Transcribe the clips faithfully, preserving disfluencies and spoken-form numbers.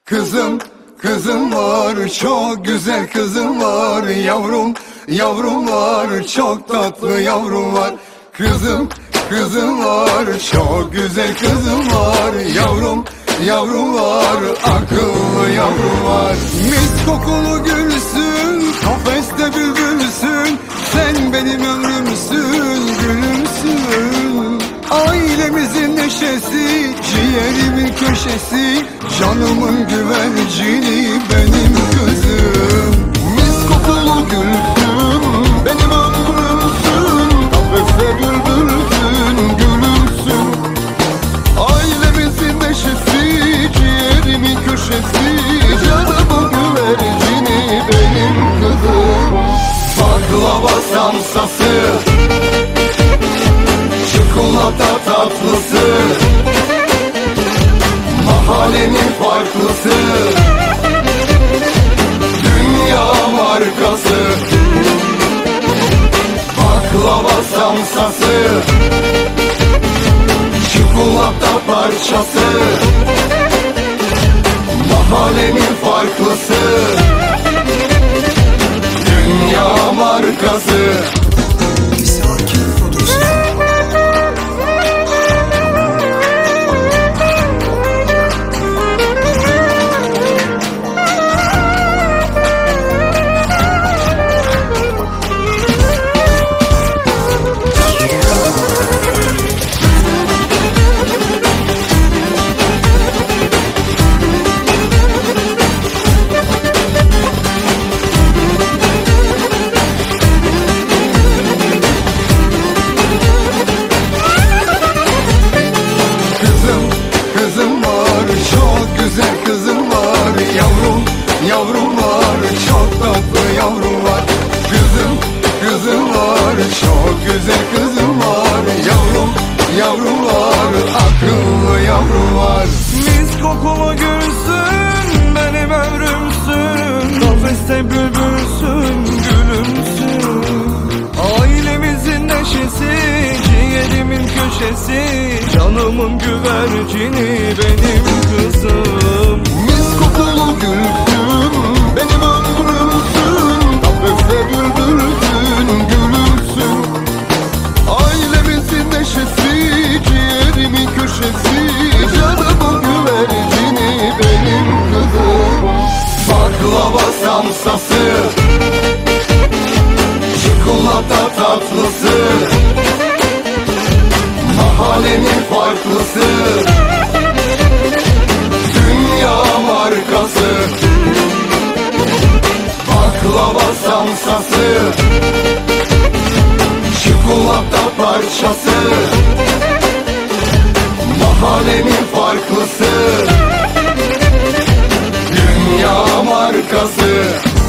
Kızım, kızım var, çok güzel kızım var. Yavrum, yavrum var, çok tatlı yavrum var. Kızım, kızım var, çok güzel kızım var. Yavrum, yavrum var, akıllı yavrum var. Mis kokulu gülsün, kafeste bülbülsün. Sen benim ömrümsün, gülümsün. Ailemizin neşesi, ciğerimin köşesi, canımın güvercini benim kızım. Mis kokulu gülsün, benim ömrümsün. Kafeste bülbülsün, gülümsün. Ailemizin neşesi, ciğerimin köşesi, canımın güvercini benim kızım. Baklava samsası, çikolata tatlısı, mahallenin farklısı, dünya markası. Baklava samsası, çikolata parçası, mahallenin farklısı, dünya markası. Yavrum var, çok tatlı yavrum var. Kızım, kızım var, çok güzel kızım var. Yavrum, yavrum var, akıllı yavrum var. Mis kokulu gülsün, benim ömrümsün. Kafeste bülbülsün, gülümsün. Ailemizin neşesi, ciğerimin köşesi, canımın güvercini benim kızım. Mis kokulu gülsün, benim ömrümsün. Kafeste bülbülsün, gülümsün. Ailemizin neşesi, ciğerimin köşesi, canımın güvercini benim kızım. Baklava samsası, çikolata tatlısı, mahallenin farklısı, dünya markası. Baklava samsası, çikolata parçası, mahallenin farklısı, dünya markası.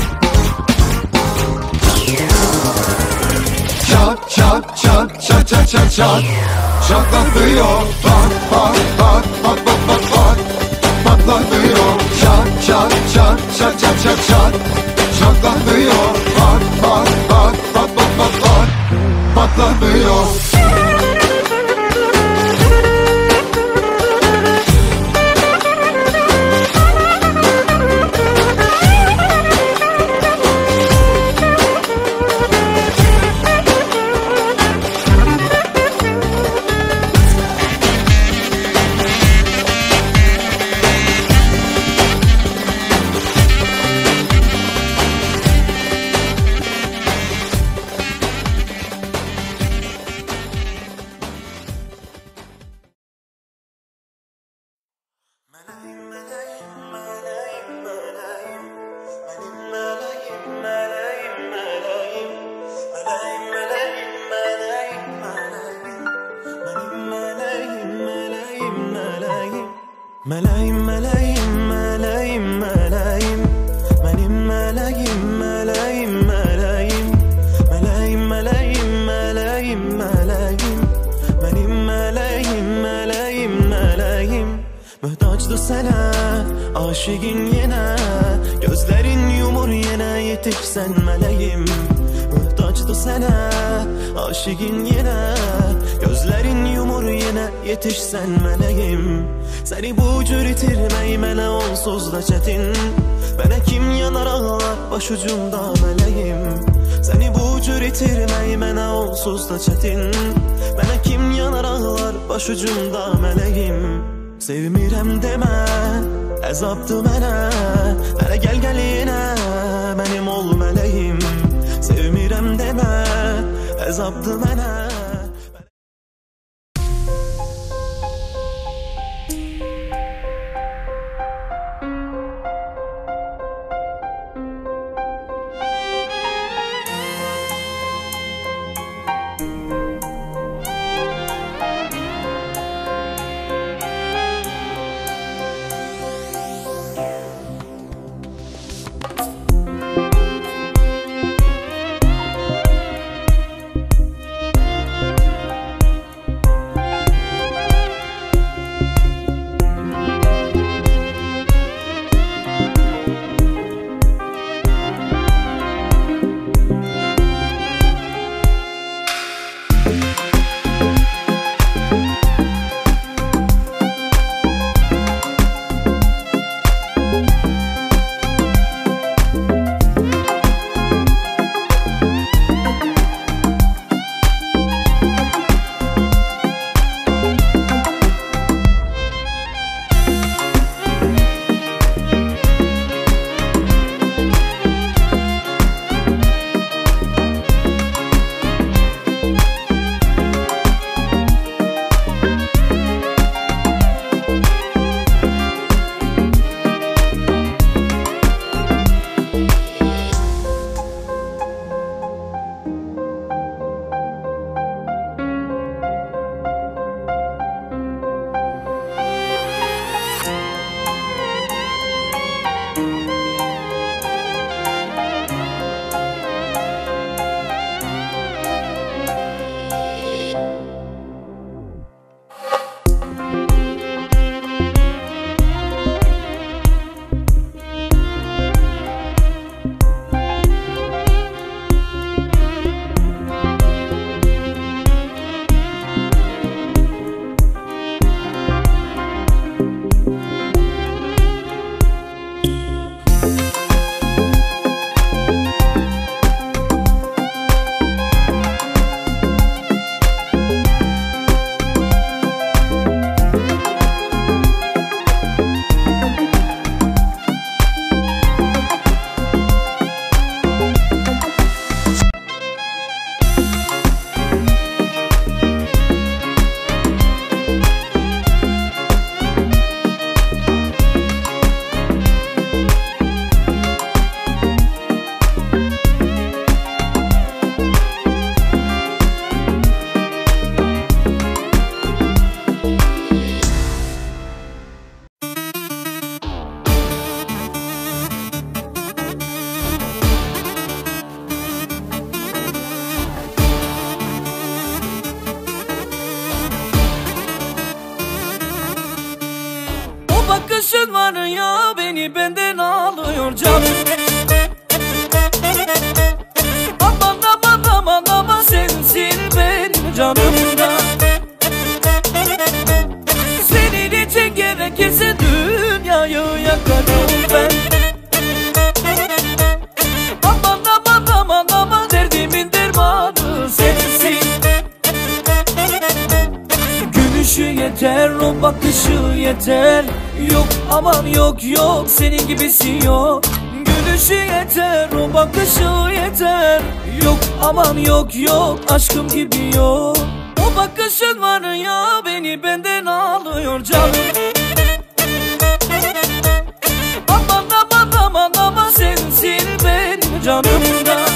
Çat çat çat çat çat çat çat, çatlatıyor. Pat pat pat pat pat pat pat, patlatıyor. Çat çat çat çat çat çat çat, çatlatıyor. Pat pat pat pat pat pat pat, patlatıyor. Meleğim meleğim meleğim meleğim, benim meleğim meleğim meleğim. Meleğim meleğim meleğim meleğim, benim meleğim meleğim meleğim. Muhtaçtı sana aşığın yine, gözlerin yumur yine yetişsen meleğim. Muhtaçtı sana aşığın yine, gözlerin yumur yine yetişsen meleğim. Səni bu cür itirmək mənə onsuz da çətin. Mənə kim yanar ağlar başucumda mələyim. Səni bu cür itirmək mənə onsuz da çətin. Mənə kim yanar ağlar başucumda mələyim. Sevmirəm demə, əzabdır mənə. Hələ gəl gəlinə, mənim ol mələyim. Sevmirəm demə, əzabdır mənə. Bakışın var ya beni benden alıyor canım. Aman aman aman aman sensin benim canımda. Senin için gerekirse dünyayı yakarım ben. Aman aman aman aman derdimin dermanı sensin. Gülüşü yeter, o bakışı yeter. Yok aman yok yok senin gibisi yok. Gülüşü yeter, o bakışı yeter. Yok aman yok yok aşkım gibi yok. O bakışın var ya beni benden alıyor canım. Aman aman aman aman sensin benim canımda.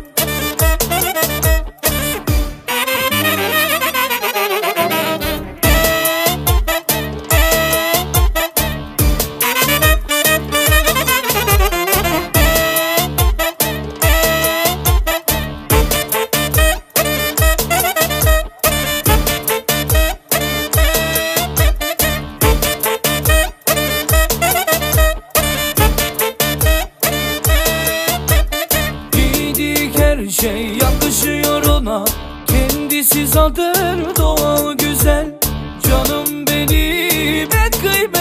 Şey yakışıyor ona, kendisi zaten doğal güzel. Canım benim et kıymet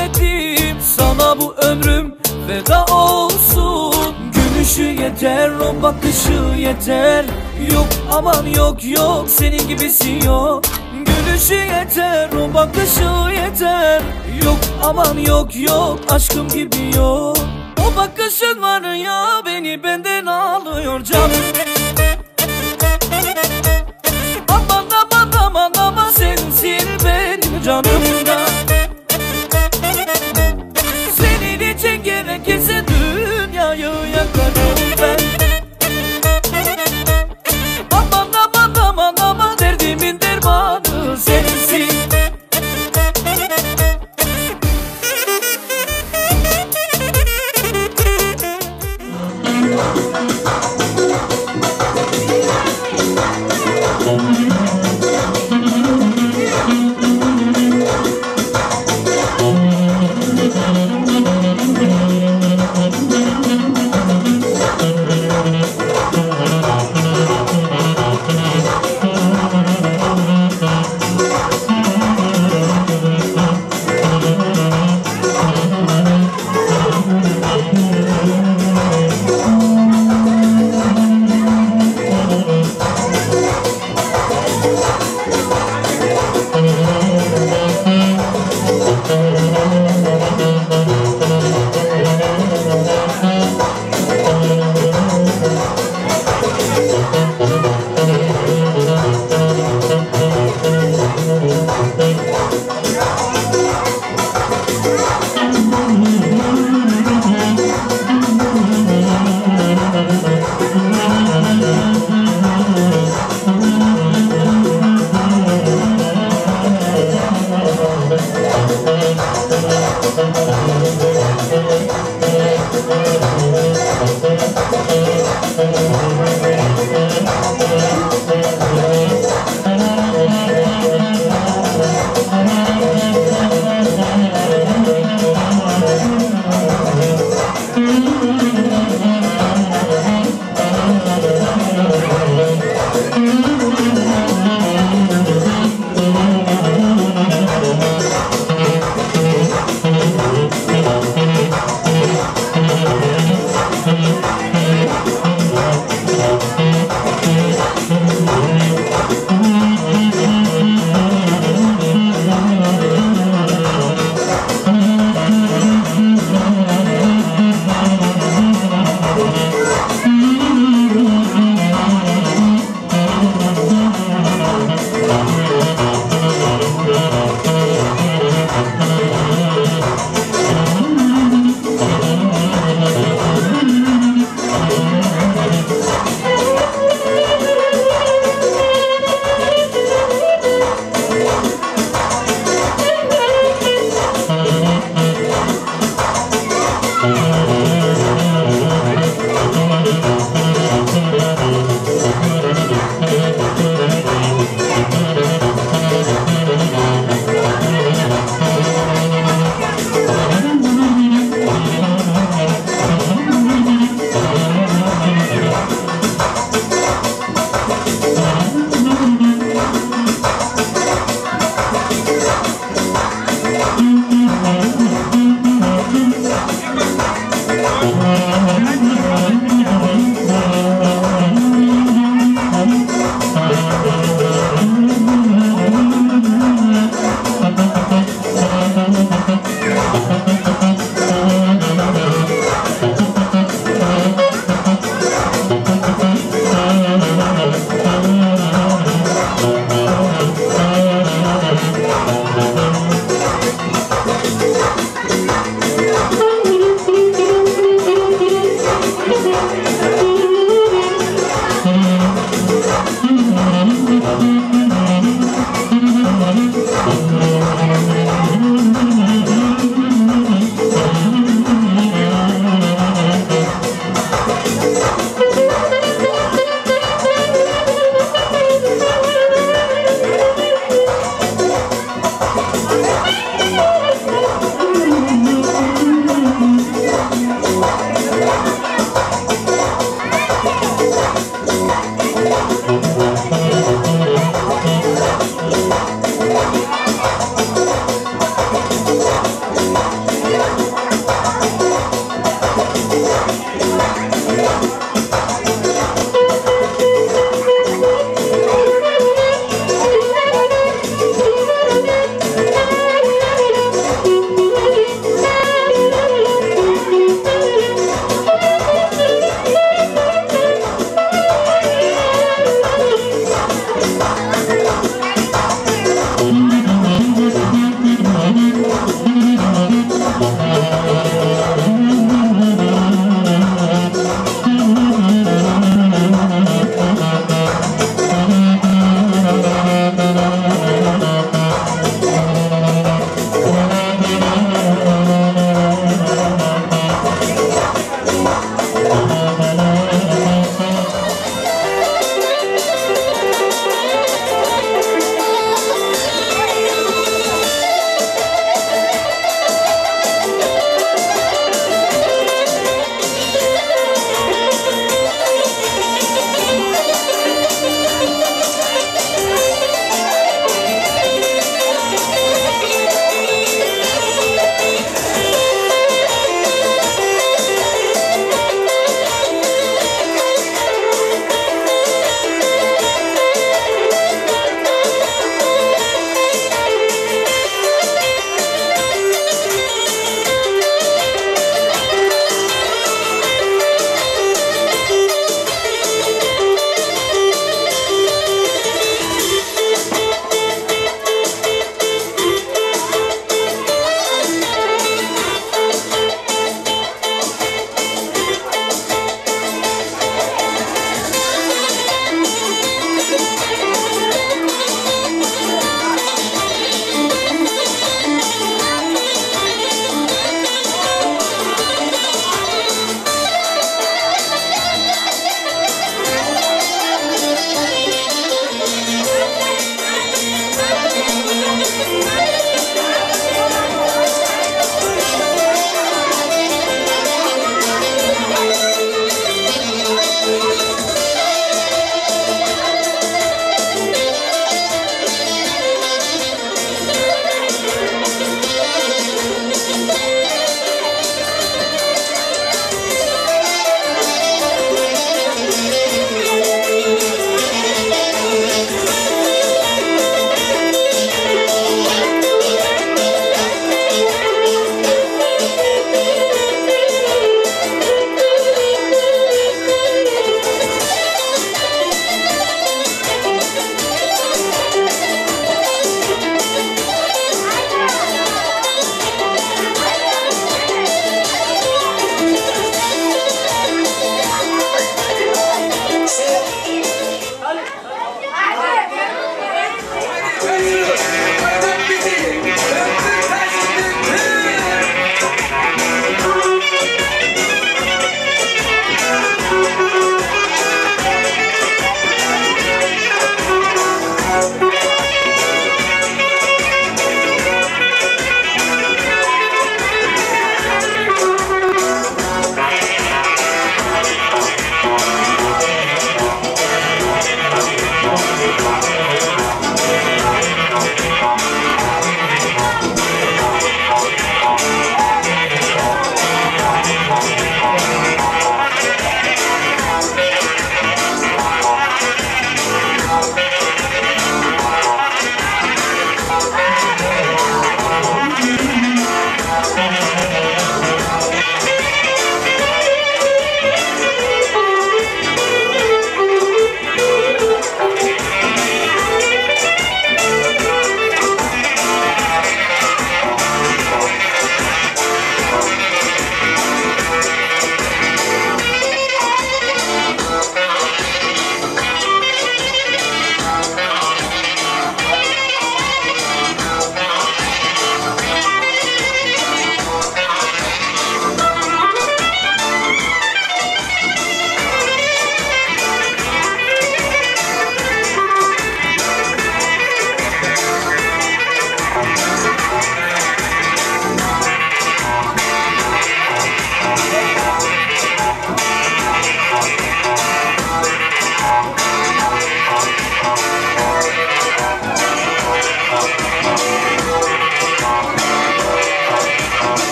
o bakışı yeter. Yok aman yok yok senin gibisi yok. Gülüşü yeter, o bakışı yeter. Yok aman yok yok aşkım gibi yok. O bakışın var ya beni benden alıyor canım. Aman aman aman aman sensin benim canımda. Senin için gerekirse dünyayı yakarım ben. Aman aman aman aman derdimin dermanı sensin.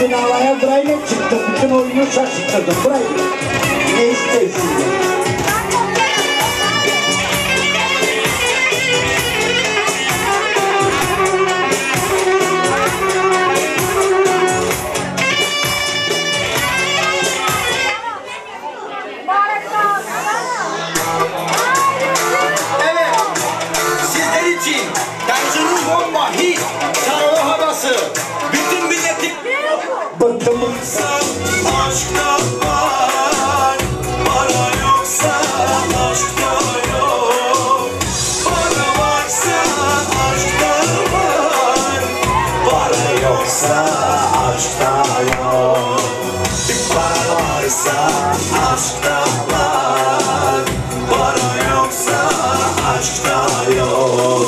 Bütün havaya burayla çıktı. Bütün oyunu şaşırttırdım burayı. Ne istersin? Bomba, hit, sarılı havası, bütün milleti Bıktım. Aşkta var, para yoksa aşkta yok. Para varsa aşkta var, para yoksa aşkta yok. Para varsa aşkta var, para yoksa aşkta yok.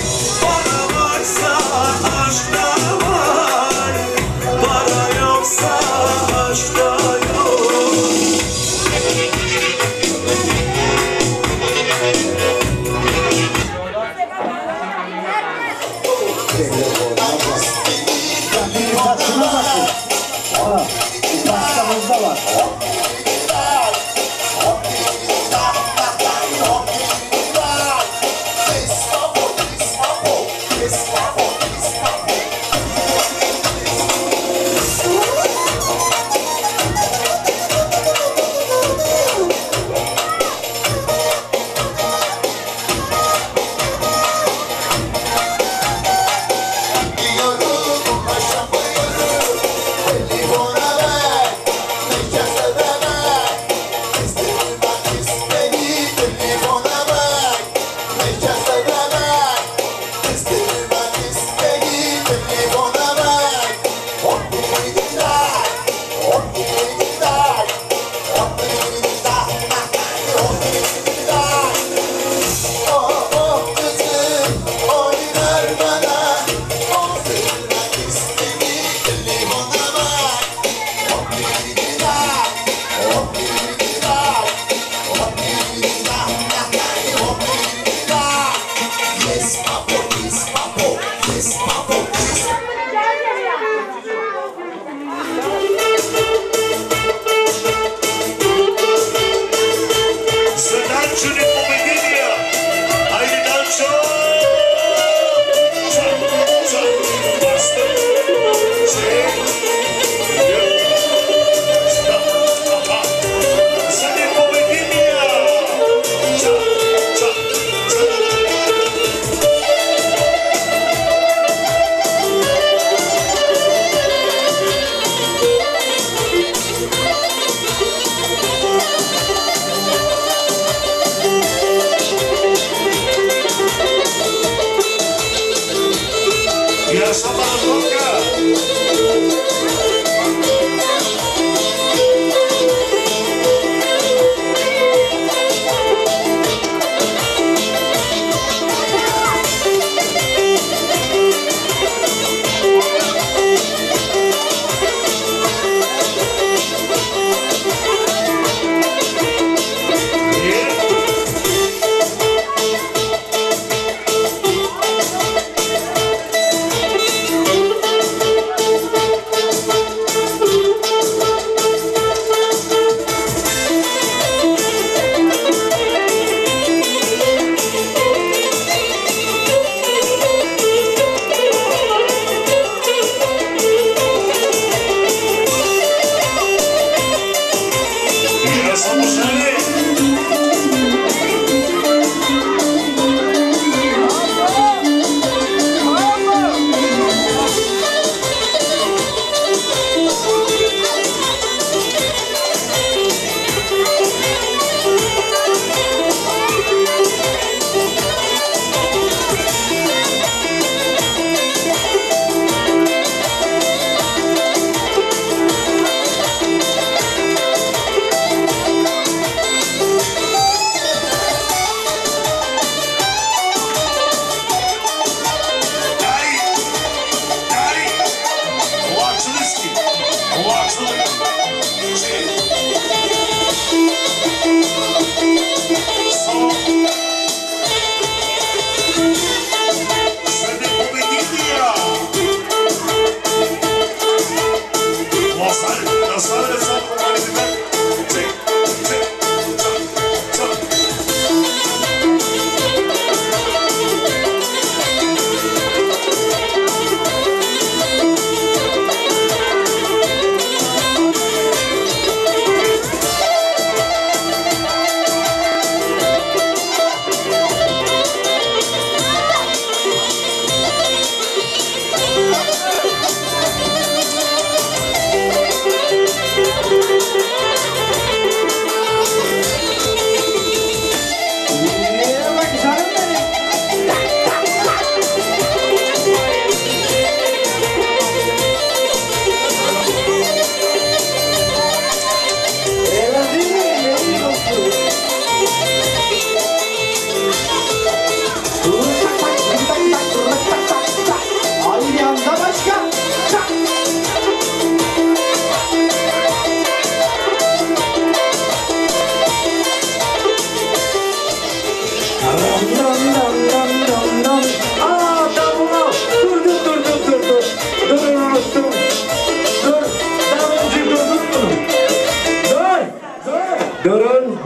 Aşkta var, para yoksa aşkta yok. Bir saçına bakın. Aa, bir başkamız da var.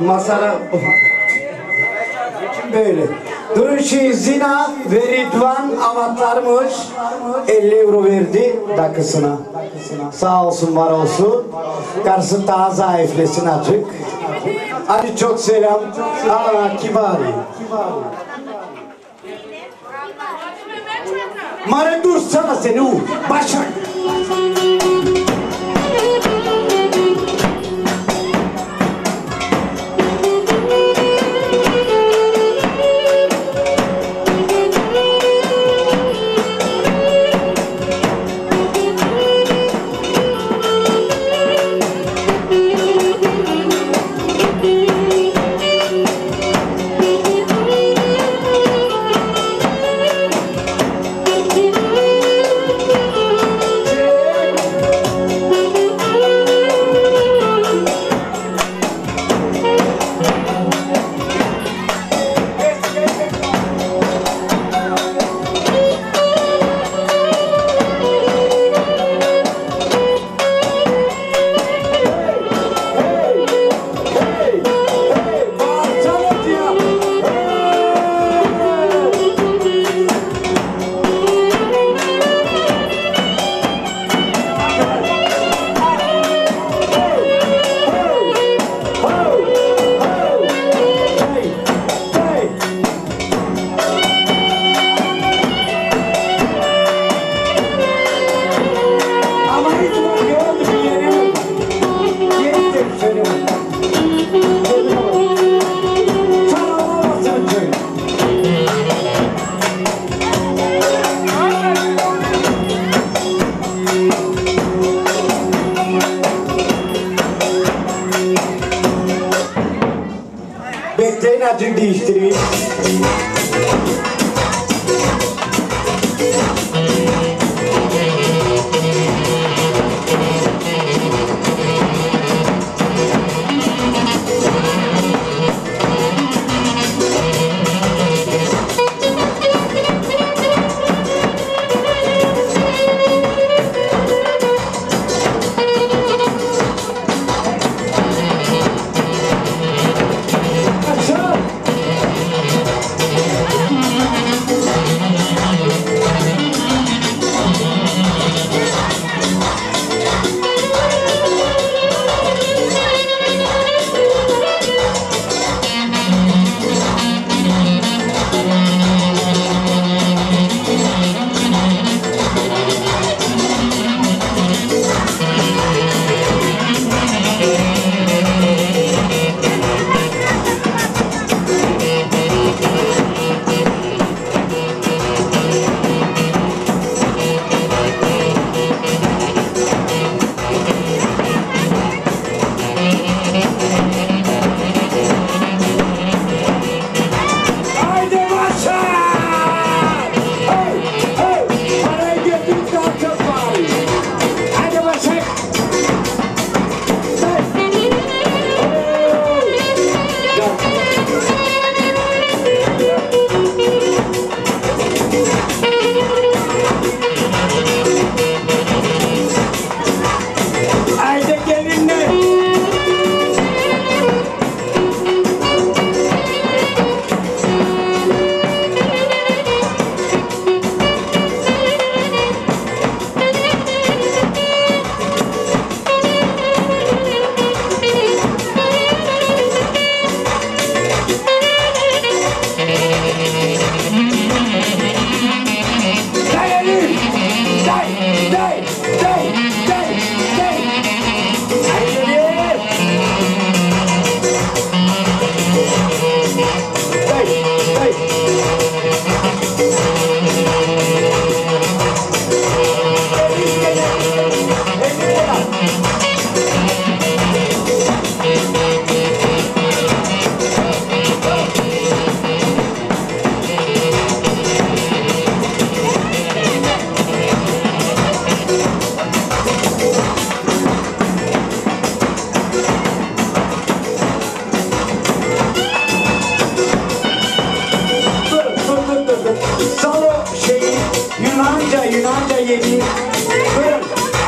masada böyle. Durun şey Zina ve Ridvan avatlarmış elli euro verdi dakikasına. Sağ olsun var olsun. Karşı daha zayıflesin açık. Hadi çok selam. Aa kibari. Mare dur sana seni u. Başak. Bekleyin acık değiştireyim.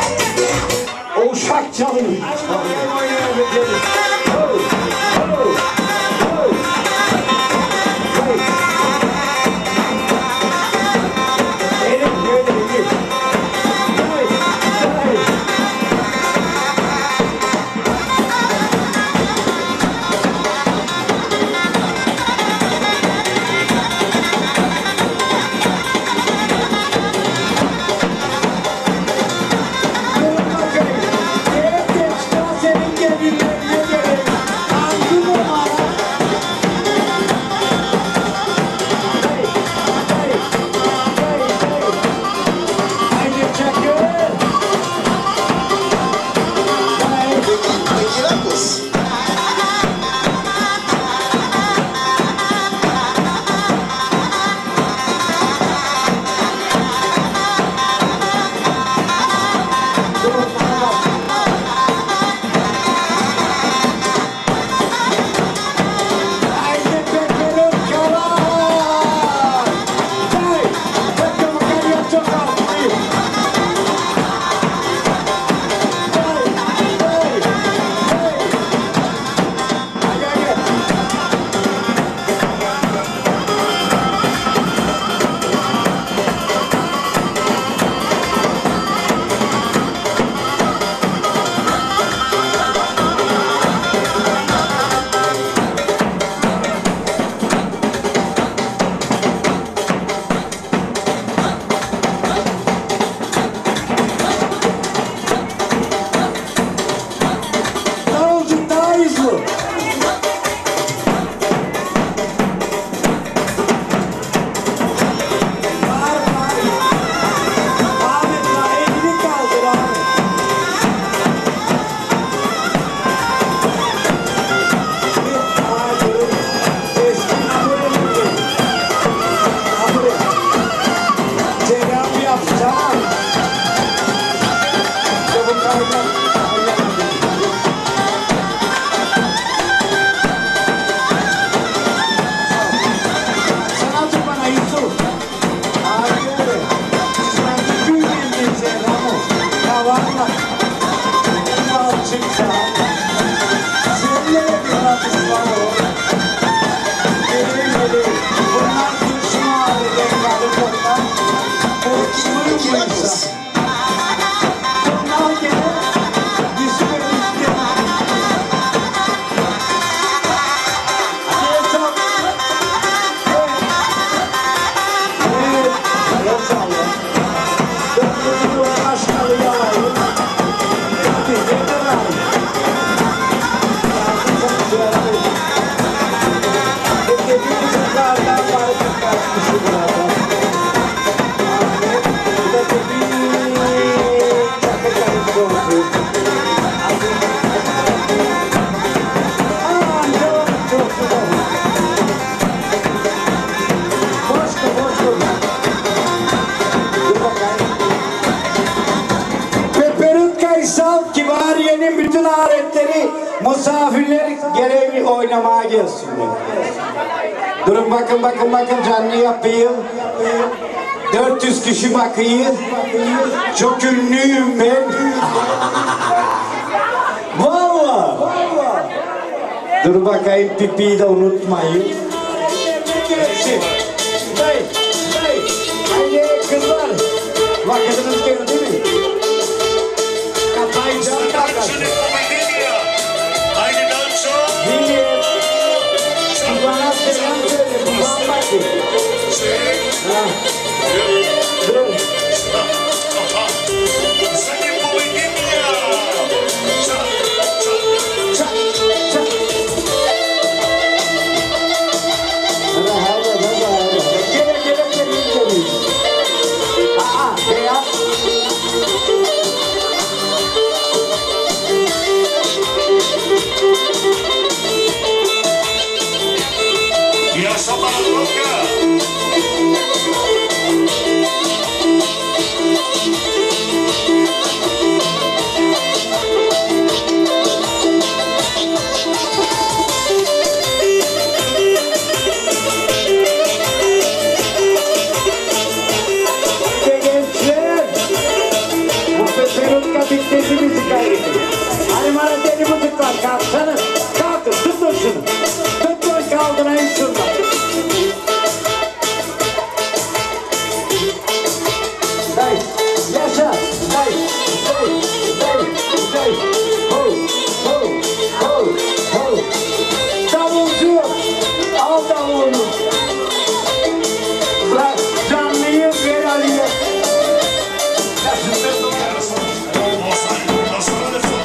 Uşak çalın. Oh, oh. Misafirler gereği oynamaya gelsin. Durun bakın bakın bakın canlı yapayım. dört yüz kişi bakayım. Çok ünlüyüm ben. Vallahi. Dur bakayım pipiyi de unutmayın. Hey, hey, haydi kızlar. Vakitiniz geldi mi? Kafayı can takar. Bana selam söyle, babam bakayım. Dur. Gele gele gele. Aa, beyaz. Ya sama loca. Gençler, bu Peperutka bittesi müzik ayrıca. Hani bana deli müzik var, kalksana. Kalkın, tutun şunu. Tutun, kaldırayım şundan. Day, yaşa, day, day, day, day. Ho, ho, ho, ho. Davulcu, al davulunu. Bırak, canlıyı ver Ali'ye. Nossa, nossa,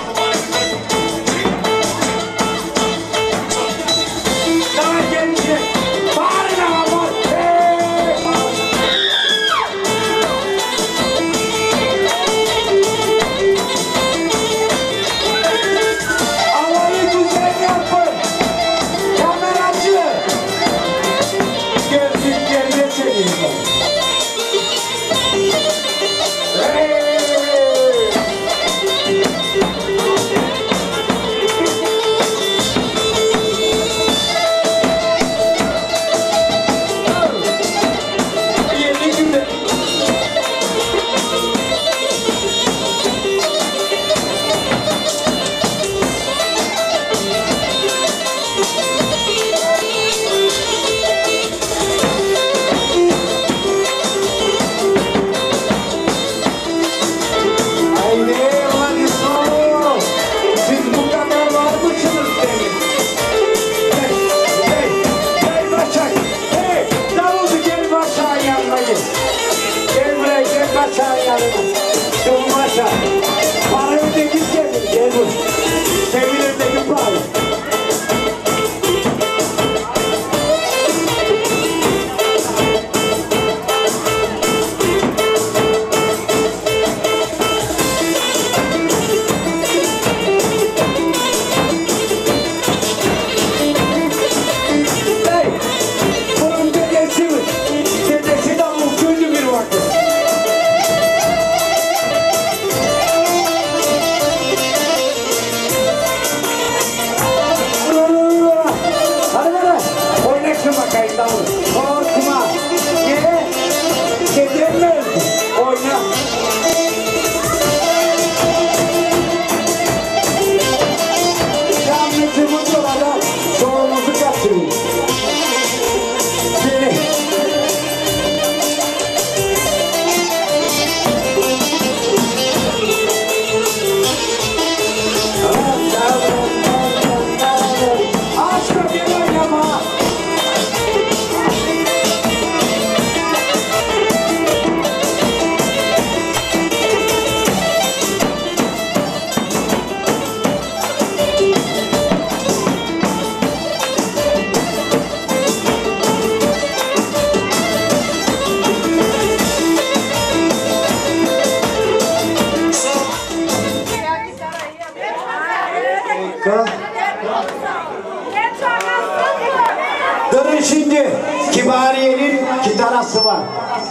Durun şimdi. Kibariye'nin gitarası var.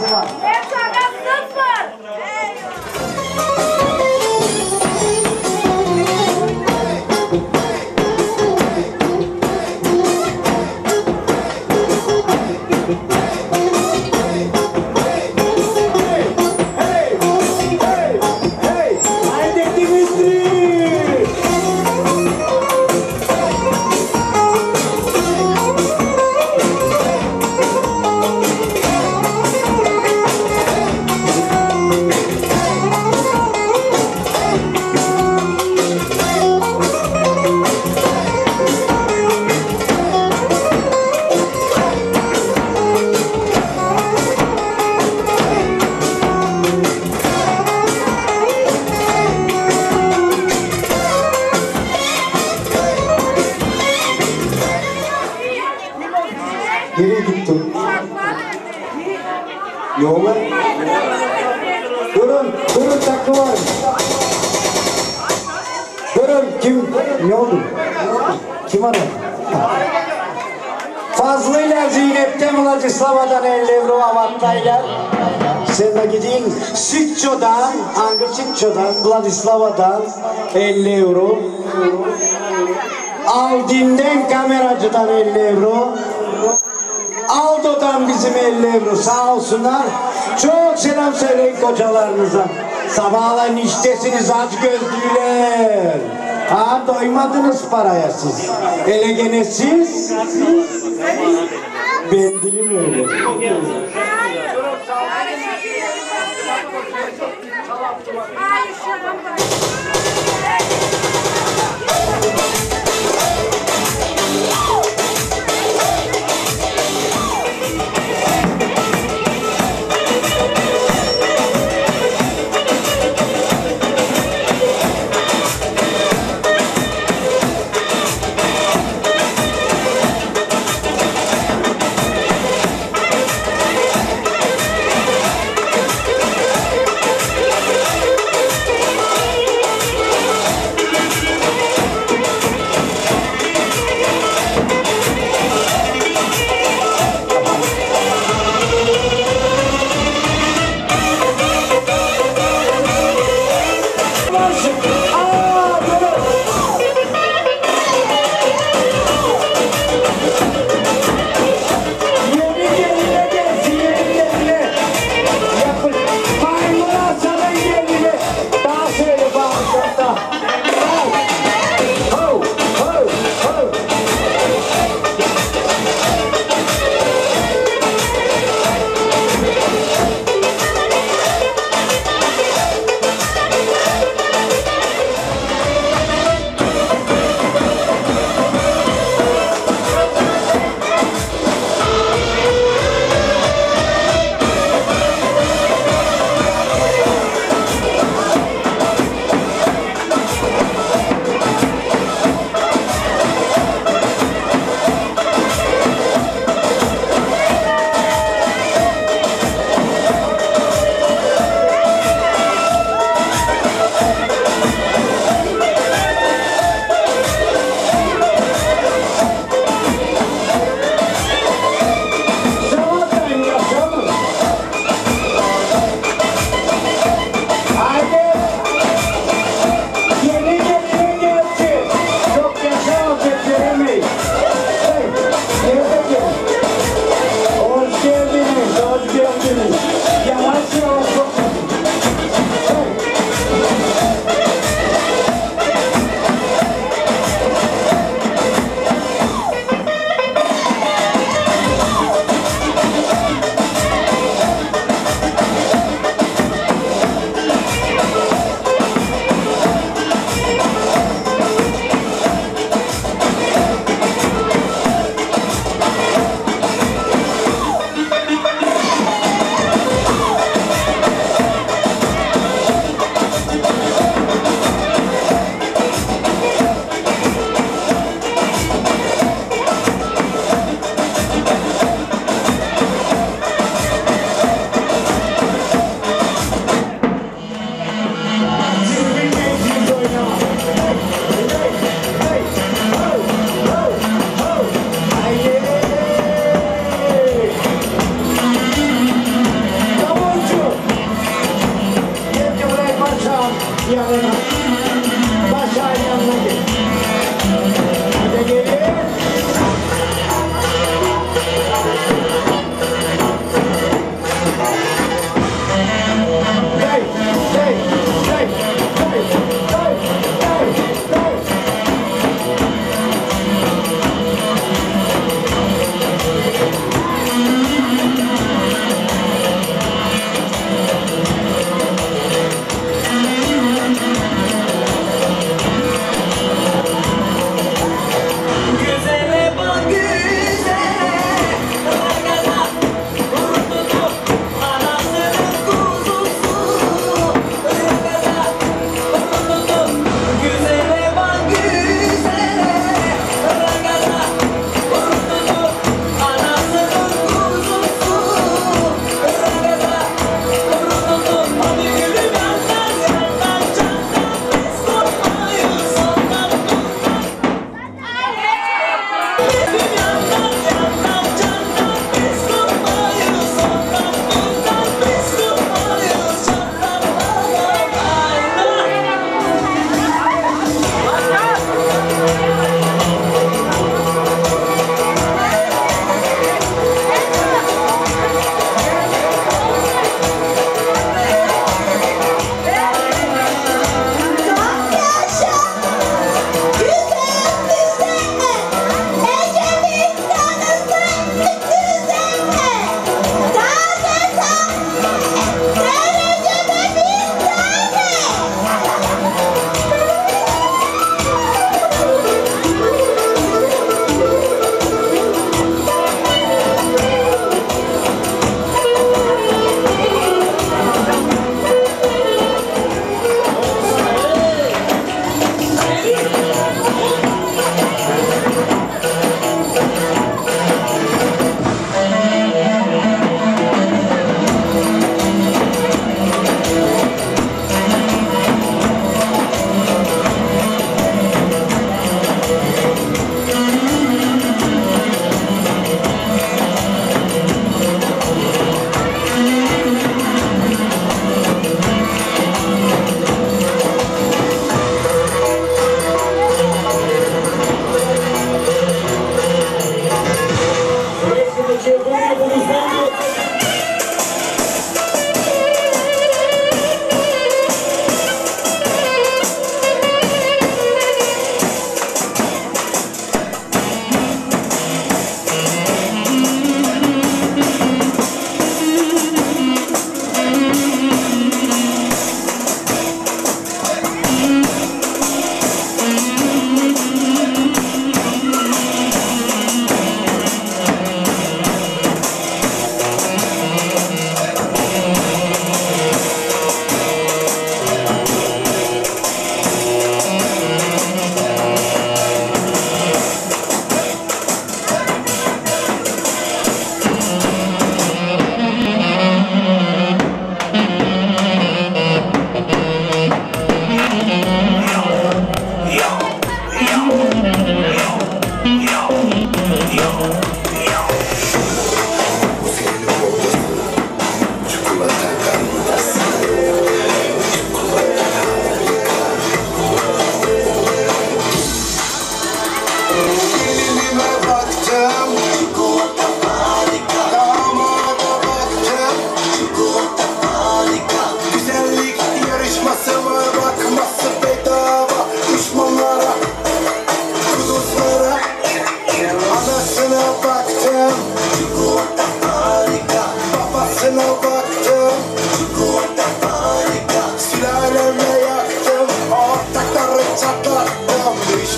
Nereye gittin? Yola. Durun, durun takı var. Durun, kim? Ne oldu? Kim aradı? Fazlıyla Zeynep'ten Vladislava'dan elli euro avattaylar. Sen de gidin Sikço'dan, Angır Sikço'dan, Vladislava'dan elli euro. Aldin'den kameracıdan elli euro. Aldo'dan bizim elli euro sağ olsunlar. Çok selam söyleyin kocalarınıza. Sabahleyin iştesiniz aç gözlüler. Ha doymadınız paraya siz. Ele gene siz. Ben dilim öyle.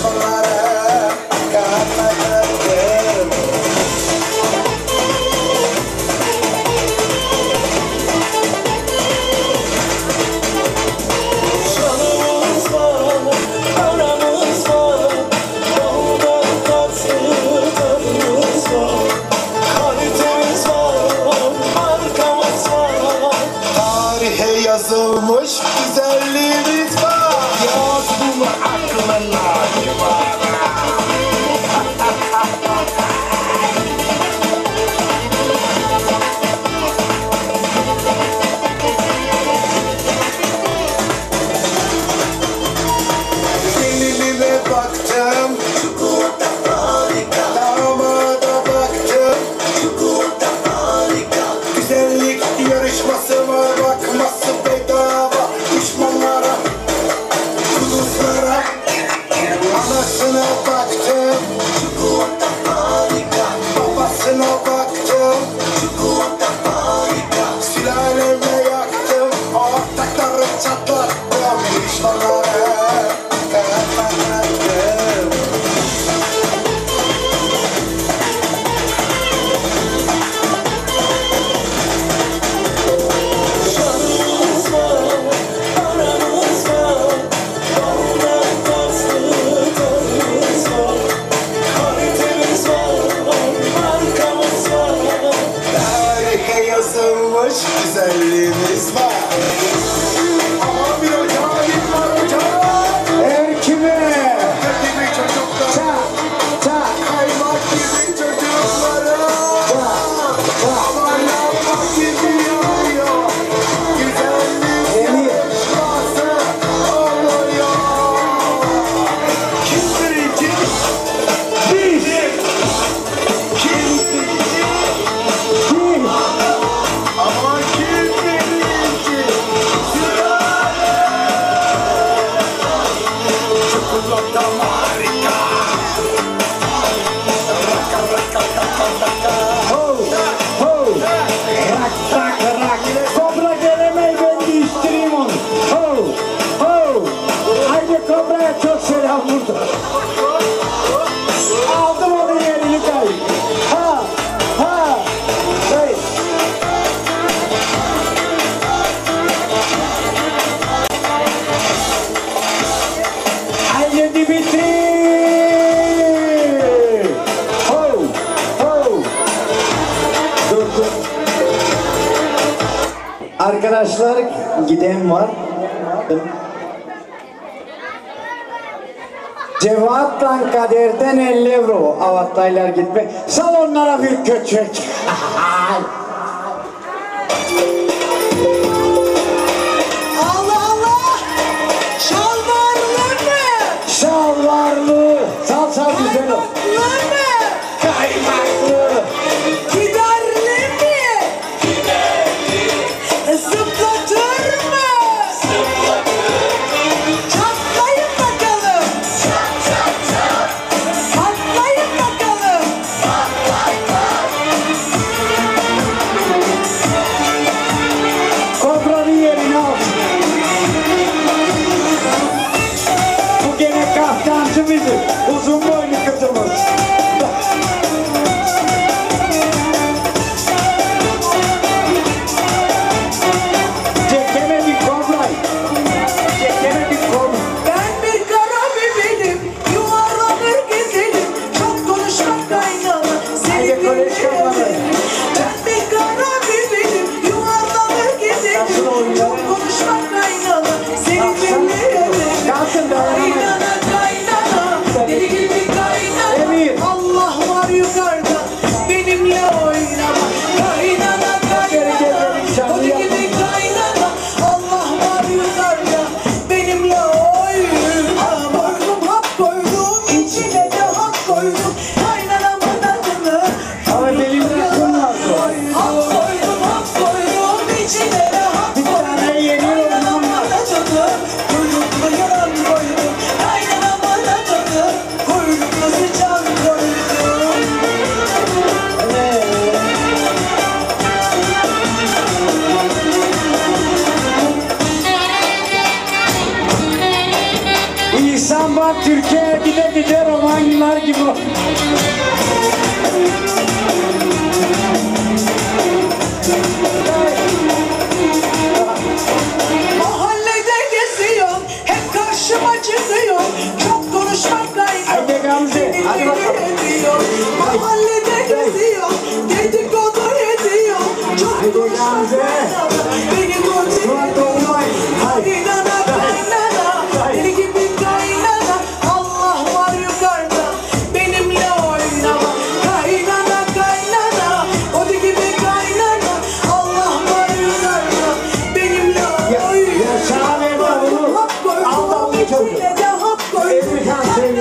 düşmanlara katlandım. Şanımız var, paramız var, yoldan tatlı tadımız var, kalitemiz var, markamız var. Tarihe yazılmış güzelliğimiz var. Yaz bunu aklına yuvara. Gelinime baktım, çikolata harika. Damada baktım, çikolata harika. Güzellik yarışması var, bakması bedava. Düşmanlara, kuduzlara, anasına baktım, çikolata harika. Babasına baktım, çikolata harika. Sülalemle yaktım, ortakları çatlattım. Düşmanlara katlandım. Şanımız var, paramız var, yoldan tatlı tadımız var, kalitemiz var, markamız var. Tarihe yazılmış güzelliğimiz var. Ama bir ocağım var ocağım. Erkime. Gibi çocuklar. Ça, ça, Kaymak gibi çocuklara. Aman yapmak gibi yanıyor. Güzellik Emir. yarışması oluyor. Kim birinci? Biz. Kim birinci? Biz. Ama kim birinci? Sülale. Çikolata harika. Raka raka taka taka. Ho, ho. Rak, rak, rak. Kobra gelemey, ben değiştireyim onu. Ho, ho. Haydi Kobra'ya çok selam burada. Aldım onu yerini kay. Ha, ha. Hey. Haydi Dimitri. Ho, ho. Dur, dur. Arkadaşlar giden var. Cevat'tan Kader'den elli euro. Avatlaylar gitme. Salonlara bir köçek. Allah Allah! Şalvarlı mı? Şalvarlı. Sal sal güzel o. Kaymaklı mı? Kaymaklı. Giderli mi? Giderli. Zıplatır mı? Zıplatır. Çatlayın bakalım. Çat çat çat. Patlayın bakalım. Pat pat pat. Kobranın yerini al. Bu gene kaftancı bizim. Uzun boylu kızımız. Çekeme bir kobrayı. Çekeme bir kobra. Ben bir kara bebeğim, yuvarlanır gezerim. Çok konuşmak kaynalı, seni Haydi konuşma dinlerim. Ben bir kara bebeğim, yuvarlanır gezerim. Nasıl oynuyor? Çok konuşmak kaynalı, seni dinlerim. Kalsın dayanamaz. Kaynana kaynana, deli ülkeye gide gide romanlar gibi. Mahallede geziyorum, hep karşıma çıkıyor. Çok konuşmak gayrı. Haydi Gamze, hadi bakalım. Mahallede geziyorum, dedikodu ediyor. Çok Haydi konuşmak Gamze. gayrı. Beni gördüğünde Suat olmayın. Haydi. kaynana kaynana, deli gibi kaynana. Allah var yukarıda, benimle oynama. Kaynana kaynana, o deli gibi kaynana. Allah var yukarıda, benimle oynama. Ya sana ver bunu. Hap koydum, Aldan bir çocuk. içine de hap koydum. Emirhan seni.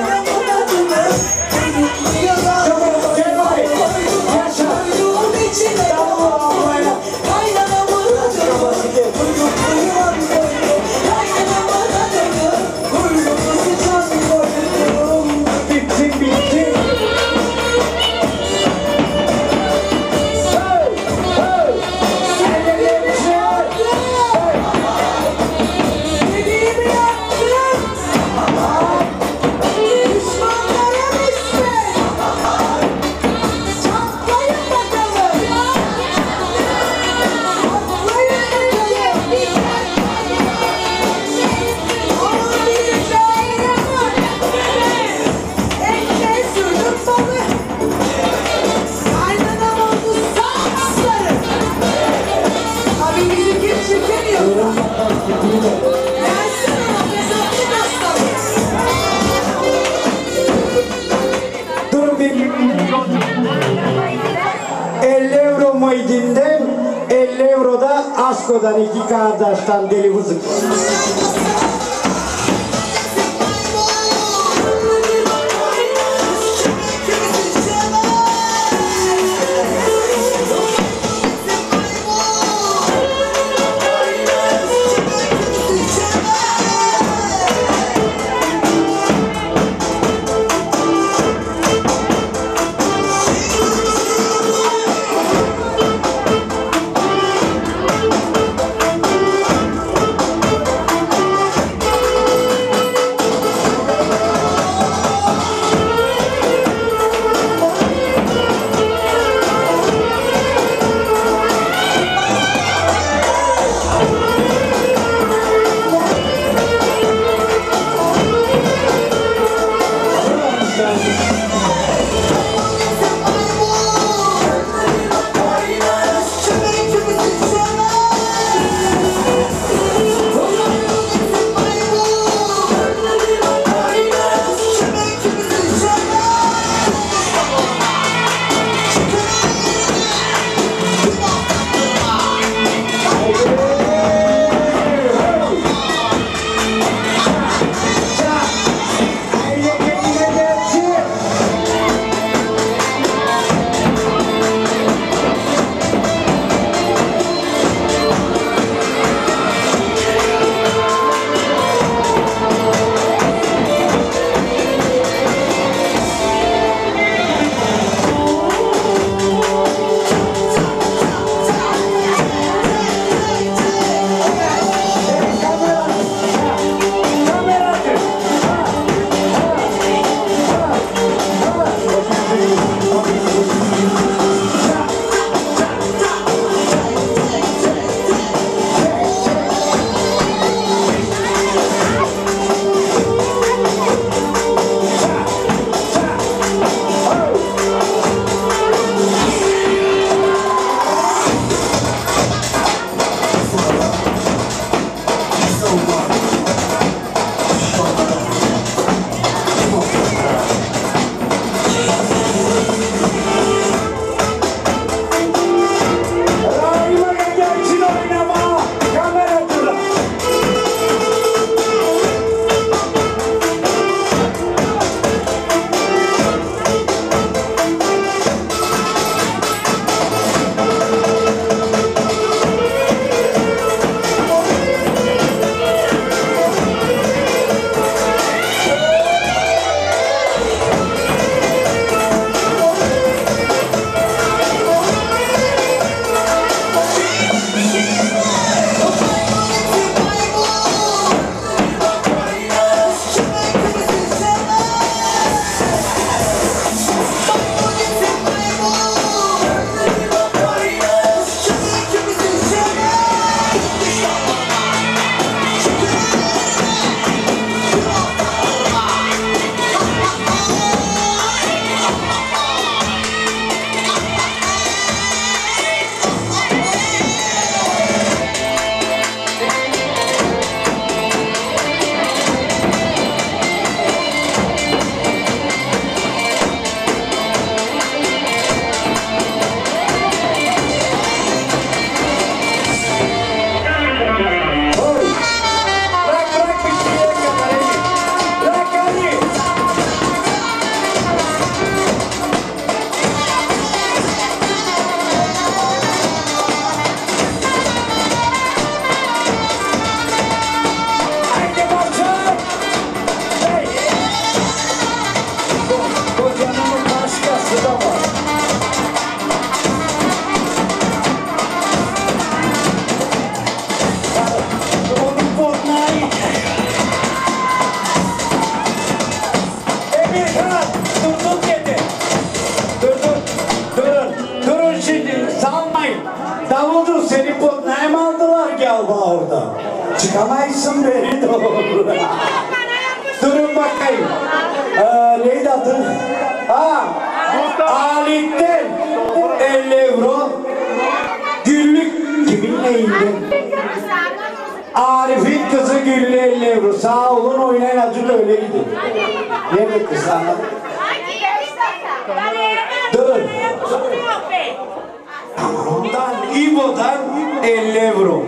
Çabuk gel bari. Yaşa. Koyduğum içine de hap koydum. Kaynanamın adını koydum. Kaynanamın adını koydum. Sıçan koydum. Bitti bitti. Hey, hey. Ellerine bir şey var. Dediğimi yaptım. Düşmanlara nispet. Çatlayın bakalım. Çatlayın bakalım. Ama bir hikaye var. Ekmeğe sürdüm balı. Kaynanam oldu sapsarı. Abi bizi kim çekemiyor? Gelsene, hesaplı hastalık. Dur bir. elli euro Muhyiddin'den, elli euro da Asko'dan iki kardeşten deli vızık. Emir Kırat, durduk yedi. Dur dur, durun, durun şimdi, salmayın. Davulcu seni potnaya mı aldılar galiba orada? Çıkamayısın beni doğru. Durun bakayım. Ee, neydi adı? Ha, Halit'ten elli euro. Güllük kimin neydi? Arif'in kızı Güllü elli euro. Sağ olun, oynayın azıcık öyle gidin. Nerede kız anladın? Durun. Tamamdan, İbo'dan elli euro.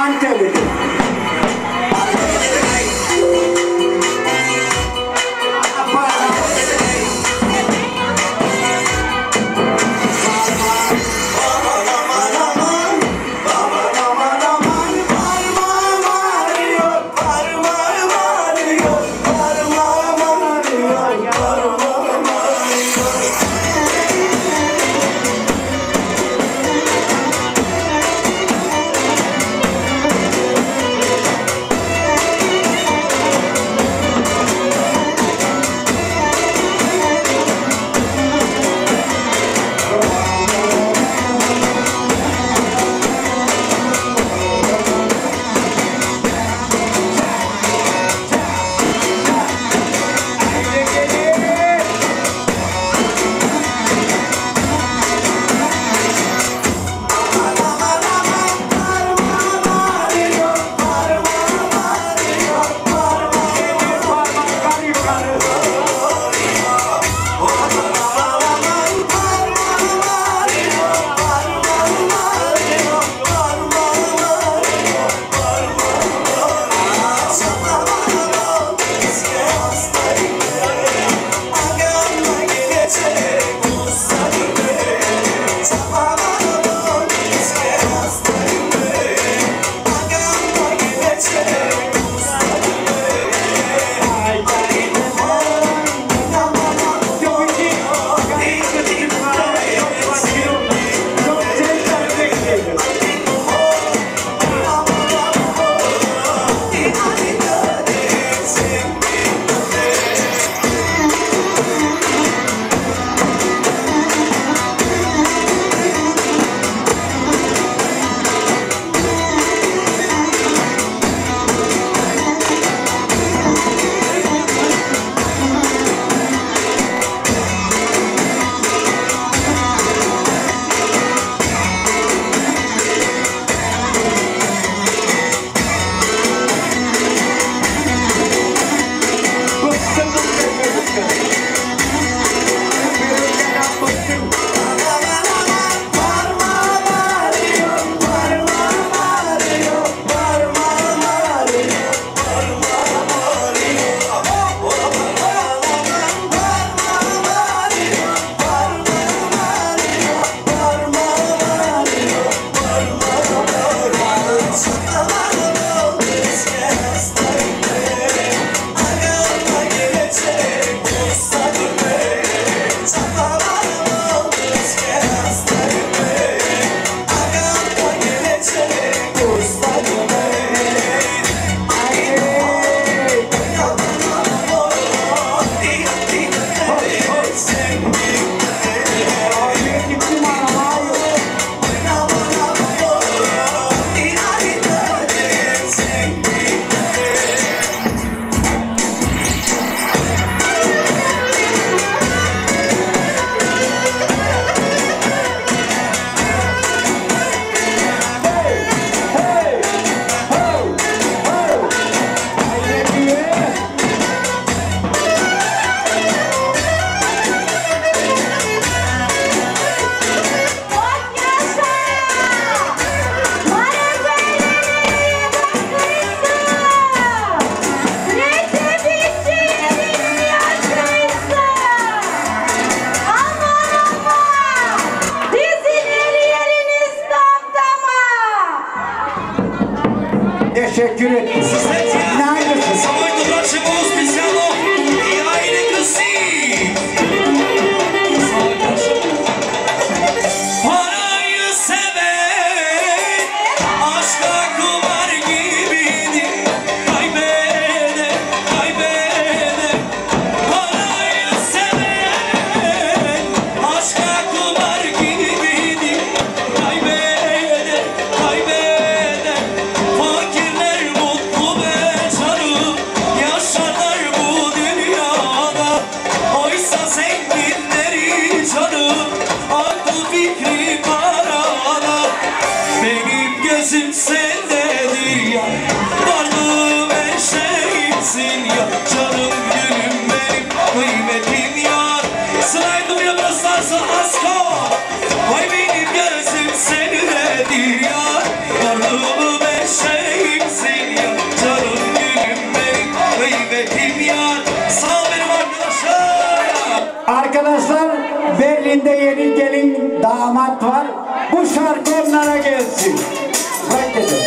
Antep'lidir. Teşekkür ederim. Neredesin? Vay benim gözüm seninledir ya. Varlığımı beşer ederim.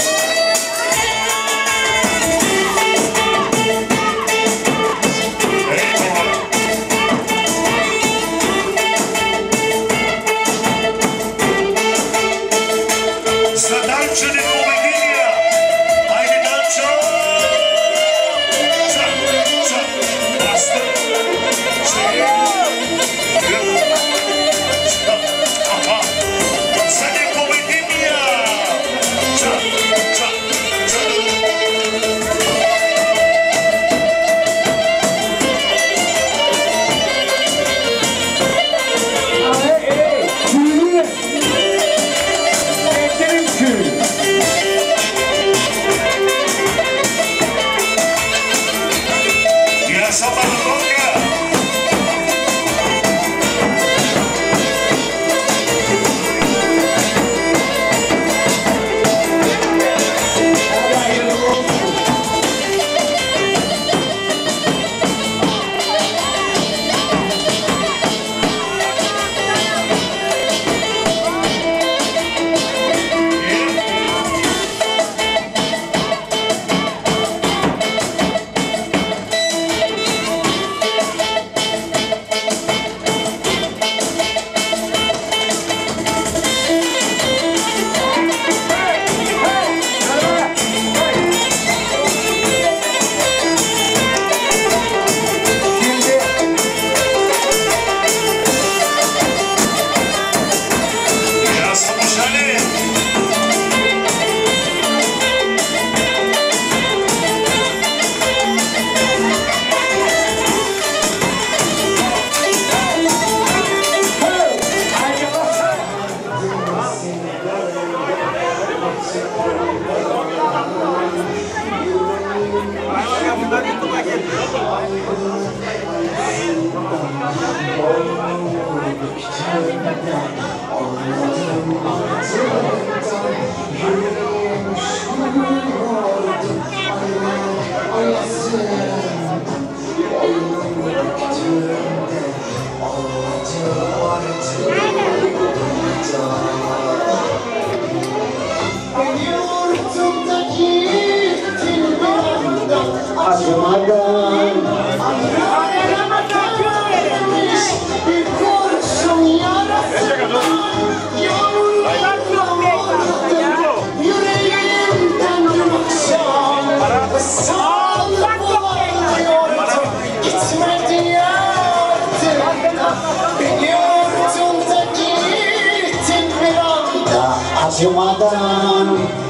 Acımadan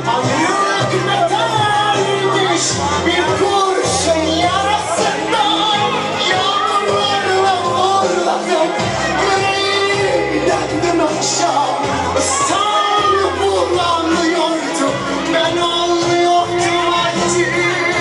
hükmedermiş bir kurşun yarasından yağmurlarla vurladım yüreğimden dün akşam İstanbul anlıyordu ben anlıyordum acıyı.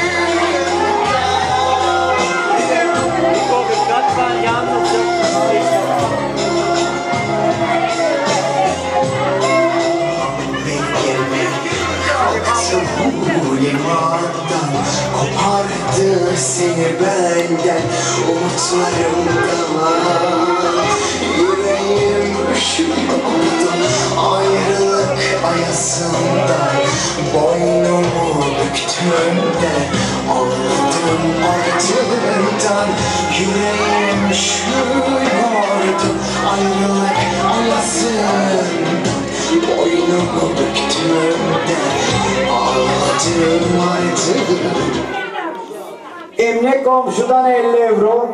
Bu limandan kopardı seni benden umutlarımdan yüreğim üşüyordu ayrılık ayasından boynumu büktüm de ağladım acımdan yüreğim üşüyordu ayrılık ayasından boynumu büktüm de ağladım acıdım. Emlak komşudan elli euro.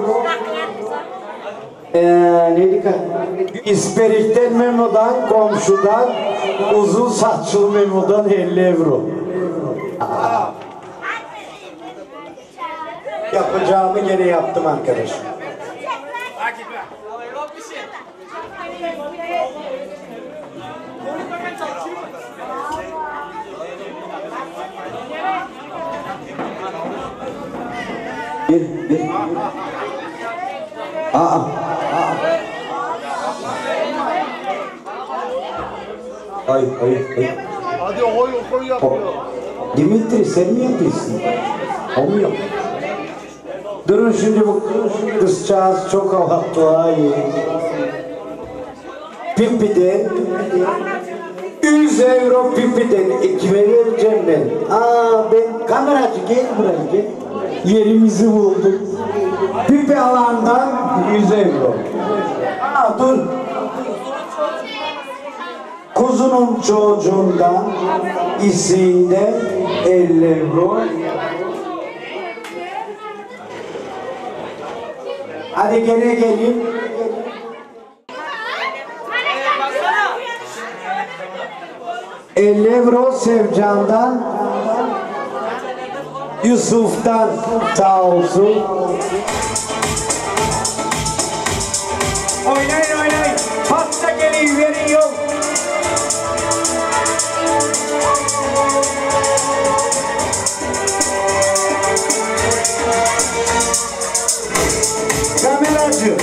Ee, neydi ki? İsperik'ten Memo'dan, komşudan, uzun saçlı Memo'dan elli euro. Yapacağımı gene yaptım arkadaşım. Bir, bir. Aa, aa. Ay, ay, ay. Hadi oy oy yapıyor. Dimitri sen mi yapıyorsun? O mu yap? Durun şimdi bu kızcağız çok havalı. Pimpi'den yüz euro pipiden kime vereceğim ben? Aa ben kameracı gel buraya gel. Yerimizi bulduk. Pipi alandan yüz euro. Aa dur. Kuzunun çocuğundan isimde elli euro. Hadi gene gelin. elli euro Sevcan'dan, Yusuf'tan sağ olsun. Oynayın oynayın. Pasta gelin verin yok. Kameracı.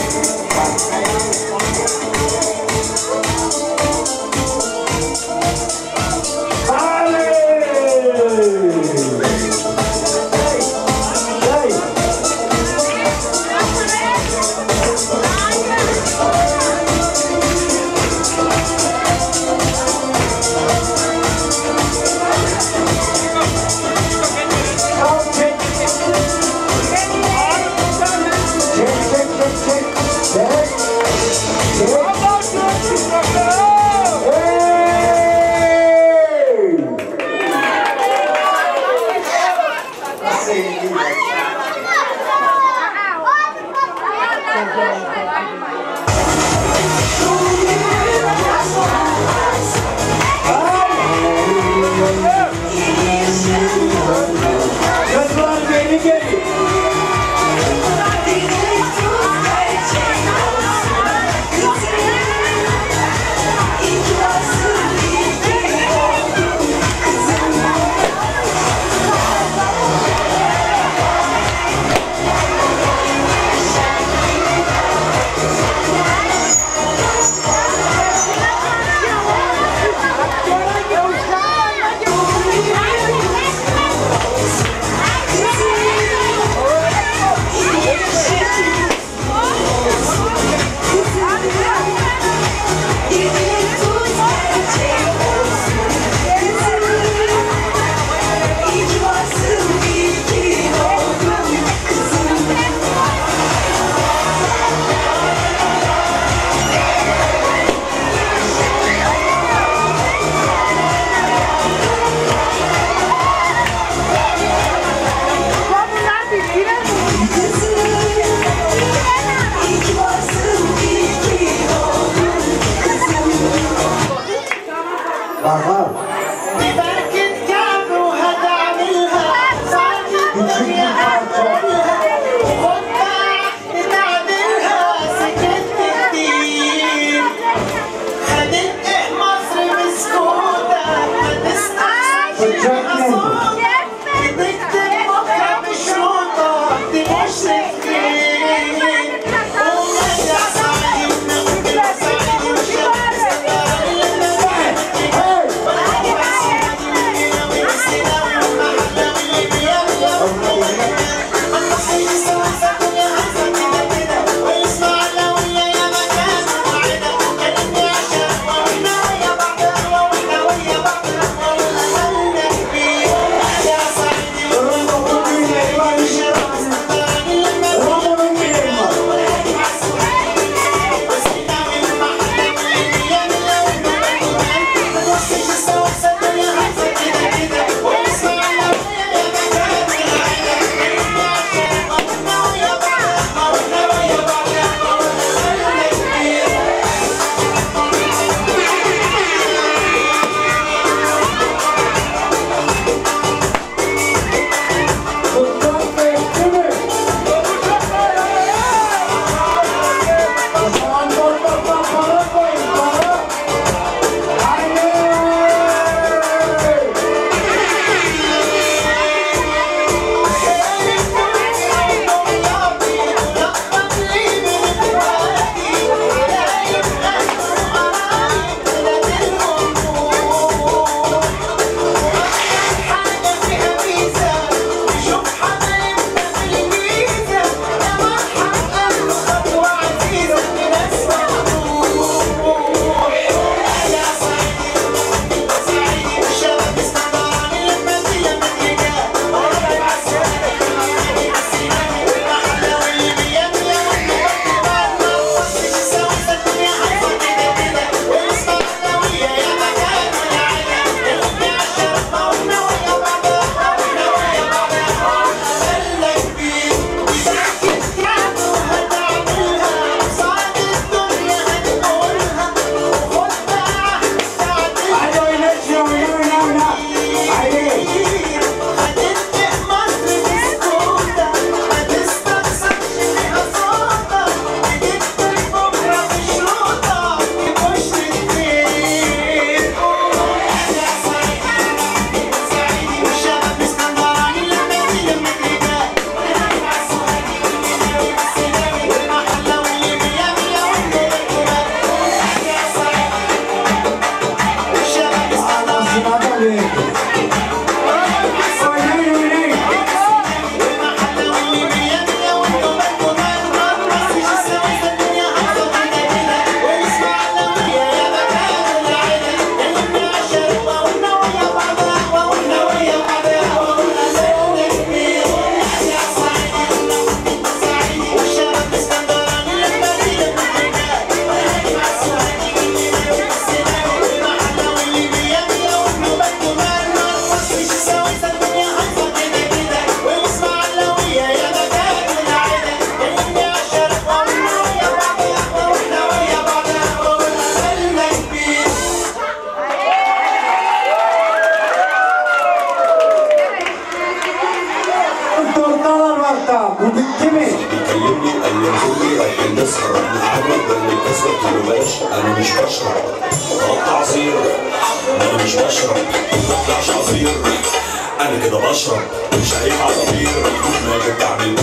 تسهر نعرض اللي كسرت القماش انا مش بشرب قطع عصير انا مش بشرب مقطعش عصير انا كده بشرب مش عيب عصافير دماغي بتعمل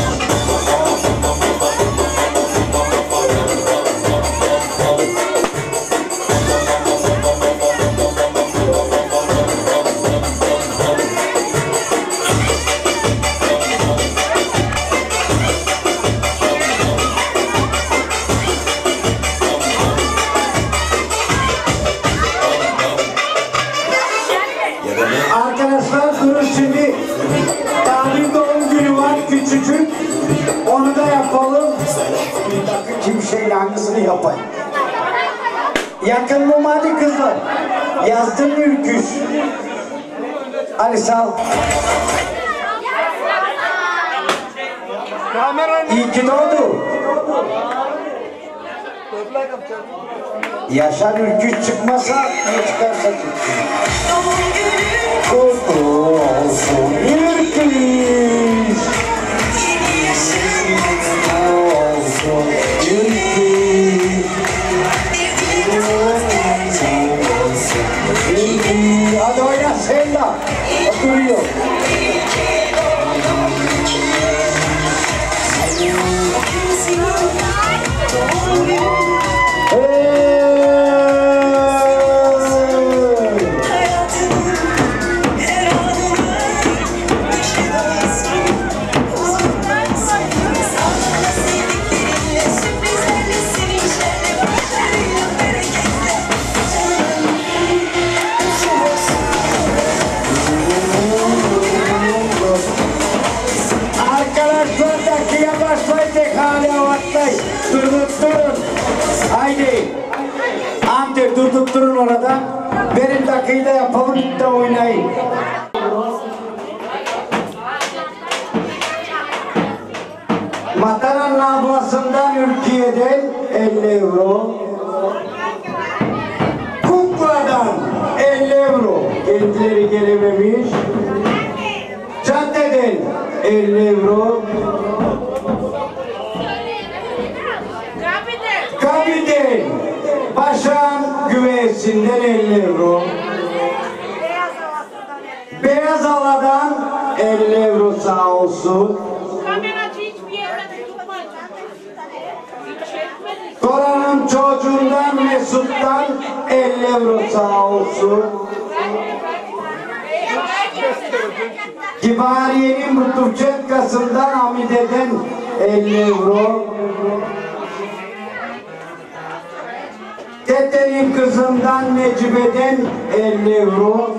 Arkadaşlar durun şimdi. Tahmin doğum günü var küçücük. Onu da yapalım. Bir dakika kimse hangisini yapayım. Yakın mı hadi kızlar? Yazdın mı ülküş? Hadi sağ ol. İyi ki doğdu. Yaşar ülküş çıkmasa ne çıkarsa çıksın. Kutlu olsun ülküş. Olsun ülküş. Hadi oyna sen de. Oturuyor. Haydi. Amca durdup durun orada. Verin dakikayı da yapalım da oynayın. Mataran'ın ablasından Ülkiye'den elli euro. Kukla'dan elli euro. Kendileri gelememiş. Cadde'den elli euro. Kabiden Başan Güveysi'nden elli euro. Beyaz Ala'dan elli euro sağ olsun. Toran'ın çocuğundan Mesut'tan elli euro sağ olsun. Kibariye'nin Rutubçetkası'ndan Hamide'den elli euro. Dedenin kızından Necibe'den elli euro.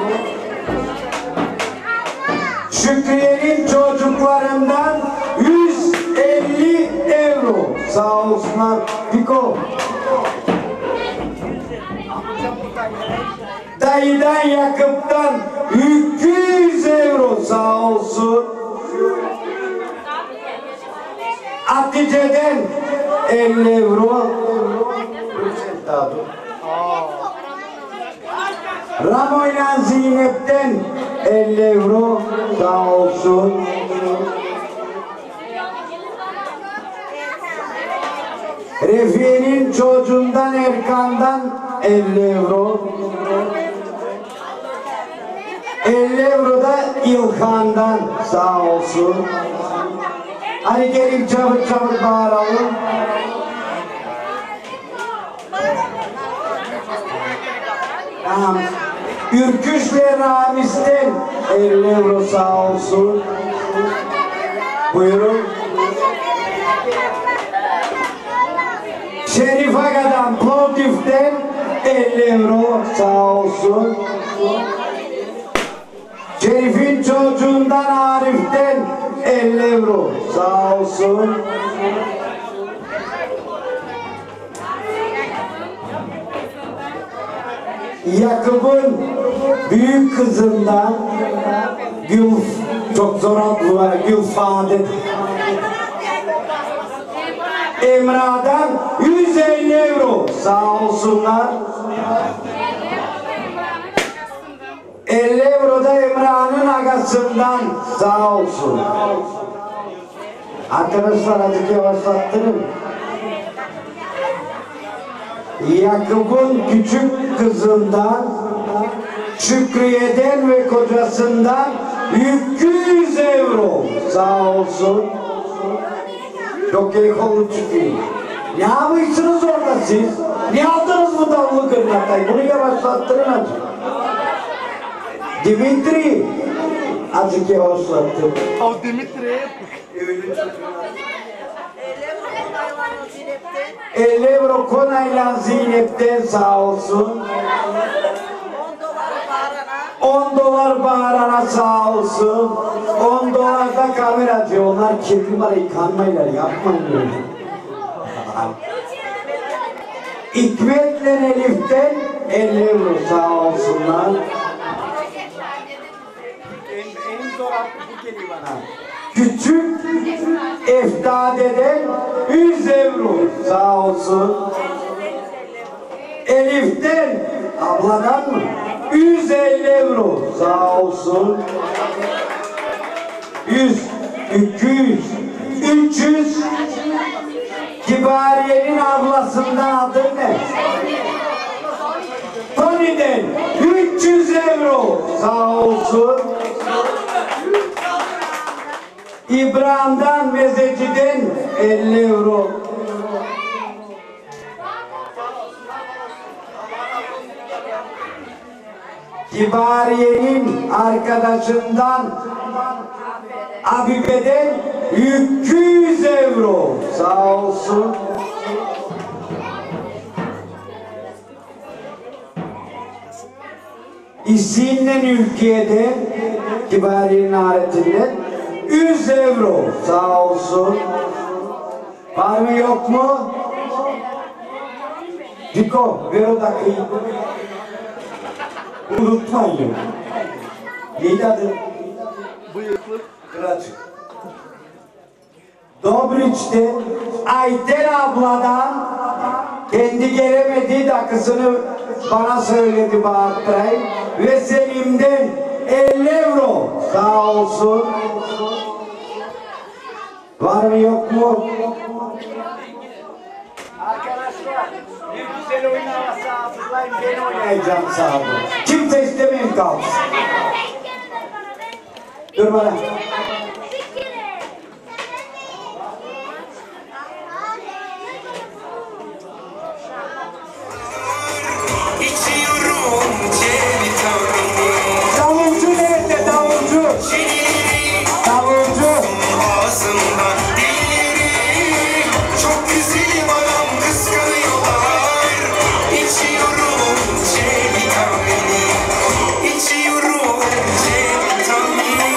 Şükriye'nin çocuklarından yüz elli euro. Sağ olsunlar. Piko. Dayıdan Yakup'tan iki yüz euro. Sağ olsun. Hatice'den elli euro. Ramo'yla Zeynep'ten elli euro sağ olsun. Refiye'nin çocuğundan Erkan'dan elli euro. elli euro da İlhan'dan sağ olsun. Hadi gelin çabuk çabuk bağıralım. Tamam. Ürküş ve Ramiz'den elli euro sağ olsun. Buyurun. Şerif Aga'dan Plovdiv'den elli euro sağ olsun. Şerif'in çocuğundan Arif'ten elli euro sağ olsun. Yakup'un büyük kızından Gül, çok zor adlı var, Gülfade. Emrah'dan yüz elli euro sağ olsunlar. elli euro da Emrah'ın agasından sağ olsun. Arkadaşlar azıcık yavaşlattırın. Yakup'un küçük kızından, Şükriye'den ve kocasından iki yüz euro. Sağ olsun. Çok iyi kolu çıkıyor. Ne yapıyorsunuz orada siz? Ne aldınız bu davulu kırnatayı? Bunu yavaşlattırın azıcık. Dimitri. Azıcık yavaşlattır. O Dimitri. elli euro konayla Zeynep'ten sağ olsun. on dolar bağırana sağ olsun. on dolar da kameracı. Onlar kirli var, yıkanmaylar. Yapmayın böyle. İkmet'le Elif'ten elli euro sağ olsunlar. En zor bu geliyor bana. Küçük Eftade'den yüz euro sağ olsun. Elif'ten abladan mı? yüz elli euro sağ olsun. yüz, iki yüz, üç yüz. Kibariye'nin ablasından adı ne? Tony'den üç yüz euro sağ olsun. İbrahim'den Mezeci'den elli euro. Kibariye'nin arkadaşından Abibe'den iki yüz euro sağ olsun. İsimle ülkede Kibariye'nin aretinden yüz euro sağ olsun. Var mı yok mu? Diko ver o dakikayı. Unutmayın. Neydi adı? Bıyıklı. Kıracık. Dobriç'te Ayten abladan kendi gelemediği dakikasını bana söyledi Bahatray ve Selim'den elli euro sağ olsun. Var mı yok mu? Arkadaşlar bir güzel oyun havası hazırlayın, ben oynayacağım sağ olun. Kimse istemeyin kalsın. Dur bana. Davulcu nerede davulcu? Davulcu. Ağzımdan dilleri çok güzelim adam kıskanıyorlar. İçiyorum C vitamini, içiyorum C vitamini.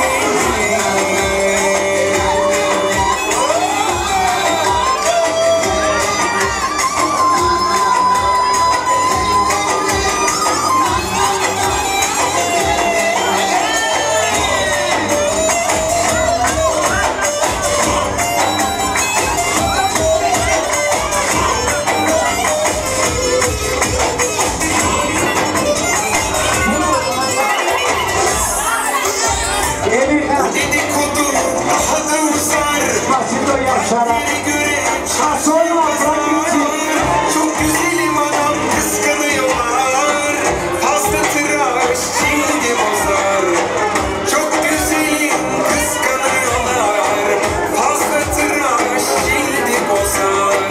Dedikodu daha da uzar. Basito yaşara. Asol Çok güzelim adam kıskanıyorlar. Fazla tıraş cildi bozar. Çok güzelim kıskanıyorlar. Fazla tıraş cildi bozar.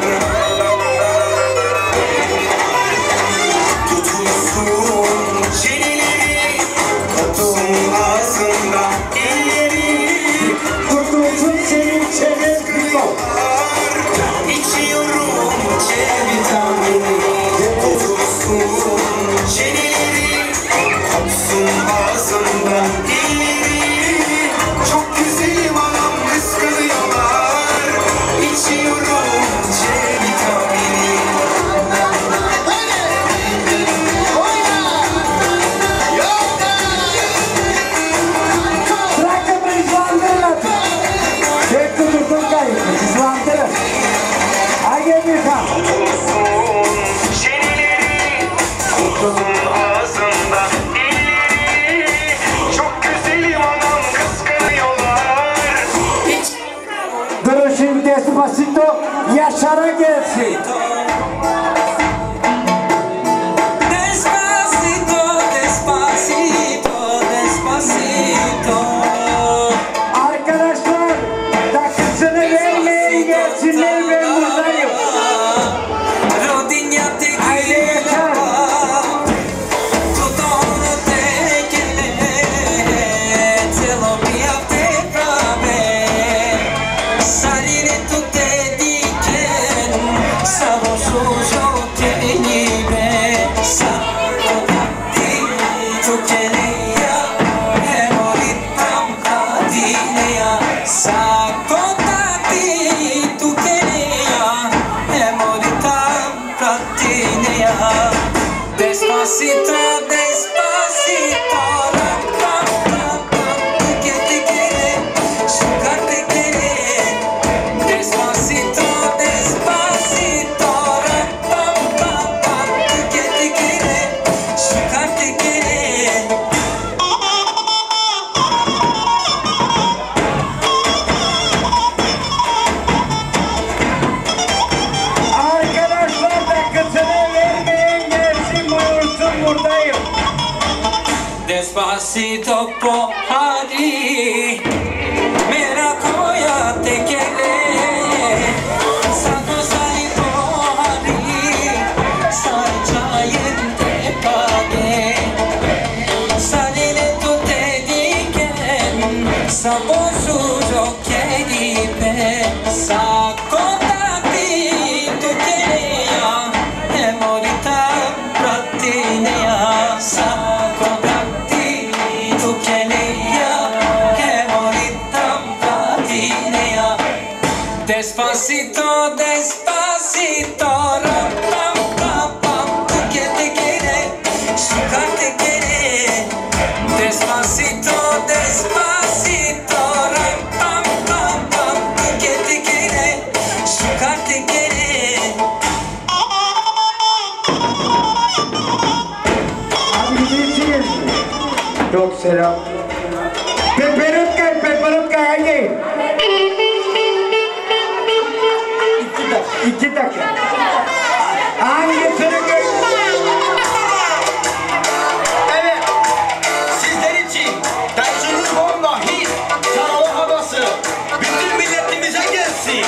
Tutulsun çeneleri, kopsun ağzında elleri. kurtulsun senin çenen Diko. İçi Despacito pohari mera koya tekele Sano sai pohari sai chayen te page Salile tu te diken Sabo sujo ke dipe Sakotati tu teneya Emorita pratineya Sakotati tu keneya Emorita pratineya Despacito, despacito Ram, pam, pam, pam Tu que te quiere, sugar te quiere Despacito, despacito Ram, pam, pam, pam Tu que te quiere, sugar te quiere Abi iyisiniz. Çok selam. Peperutka, peperutka hadi. İki dakika, iki dakika. Hangisini gör? Evet, sizler için Tansiyonlu bomba, hit, sarılı havası bütün milletimize gelsin.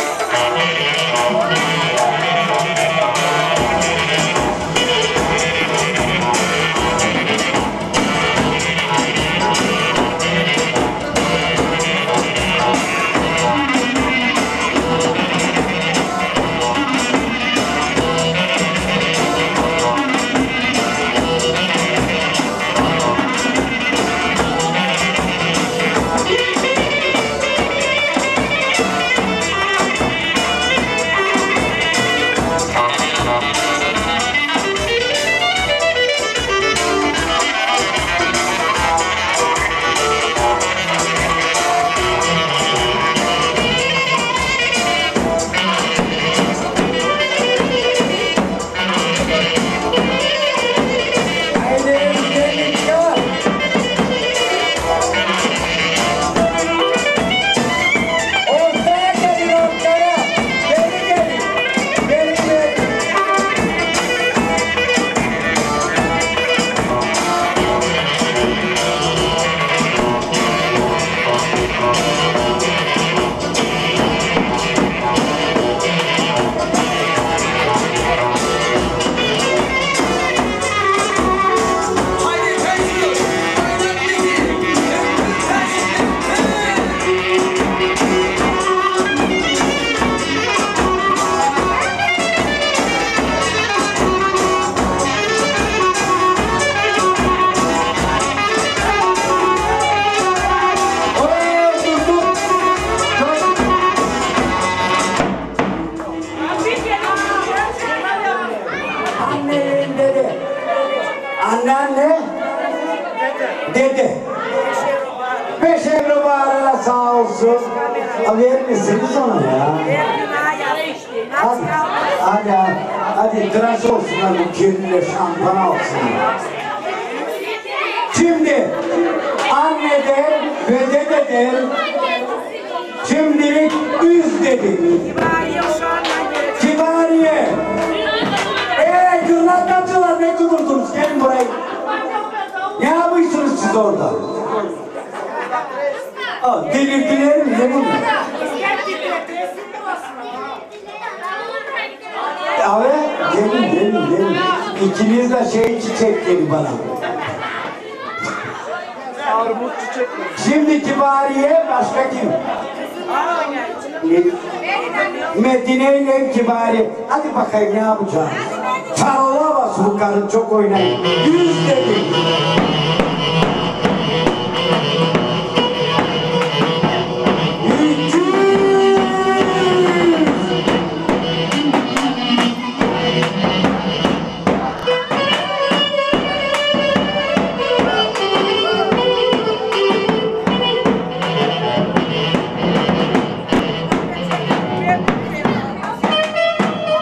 Ortaya gelin ortaya. Beri gelin. Beri gelin. Haydi Tansiyonlu, oynat bizi. Oraya dur dur. Annenin dede. Anneanne. Dede. Beş euro bağrına sağ olsun. Verir misiniz ona ya? Hadi, hadi, hadi, hadi tıraş olsunlar bu kirliyle şampuan alsınlar. Şimdi anneden ve dededen şimdilik üz dedik. Kibariye. Eee gırlatmacılar ne kudurdunuz? Gelin buraya. Ne yapıyorsunuz siz orada? Aa, delirdiler mi? Ne bunlar? Evet, gelin gelin gelin. İkiniz de şey çiçek gelin bana. Armut çiçek mi? Şimdi Kibariye başka kim? Medine ile Kibariye. Hadi bakayım ne yapacağız? Parola bas bu karın çok oynayın. Yüz dedik.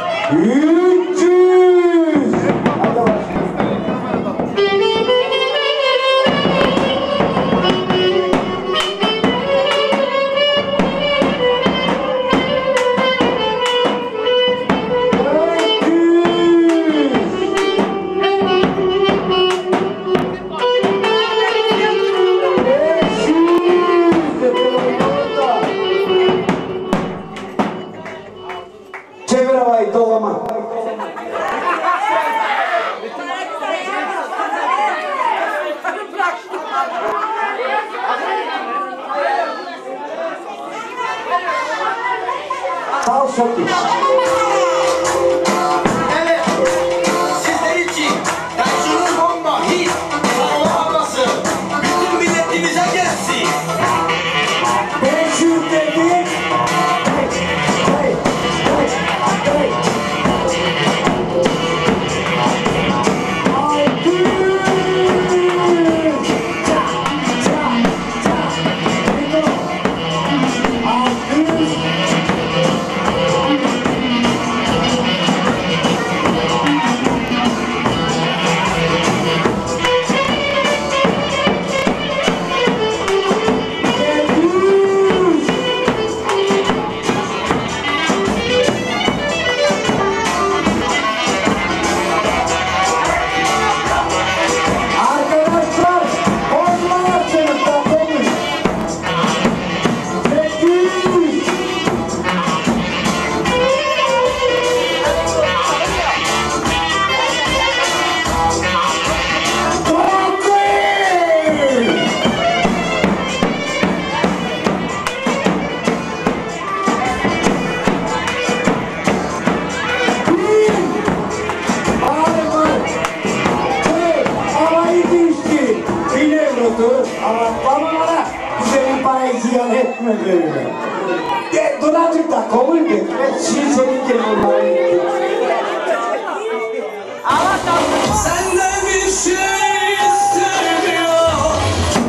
üç yüz. Hadi başlayalım. Sağ ol Şoki. Evet, sizler için Tanju'nun bomba, hit, sarılı havası bütün milletimize gelsin. beş yüz dedi. Hey, hey, hey, hey. Arkadaşlar, onlar sınıfta konuş. Sekiz. Ama senin parayı ziyan etme böyle. De, Donacık da kabul et. Şimdi senin gelin. Senden bir şey istemiyor.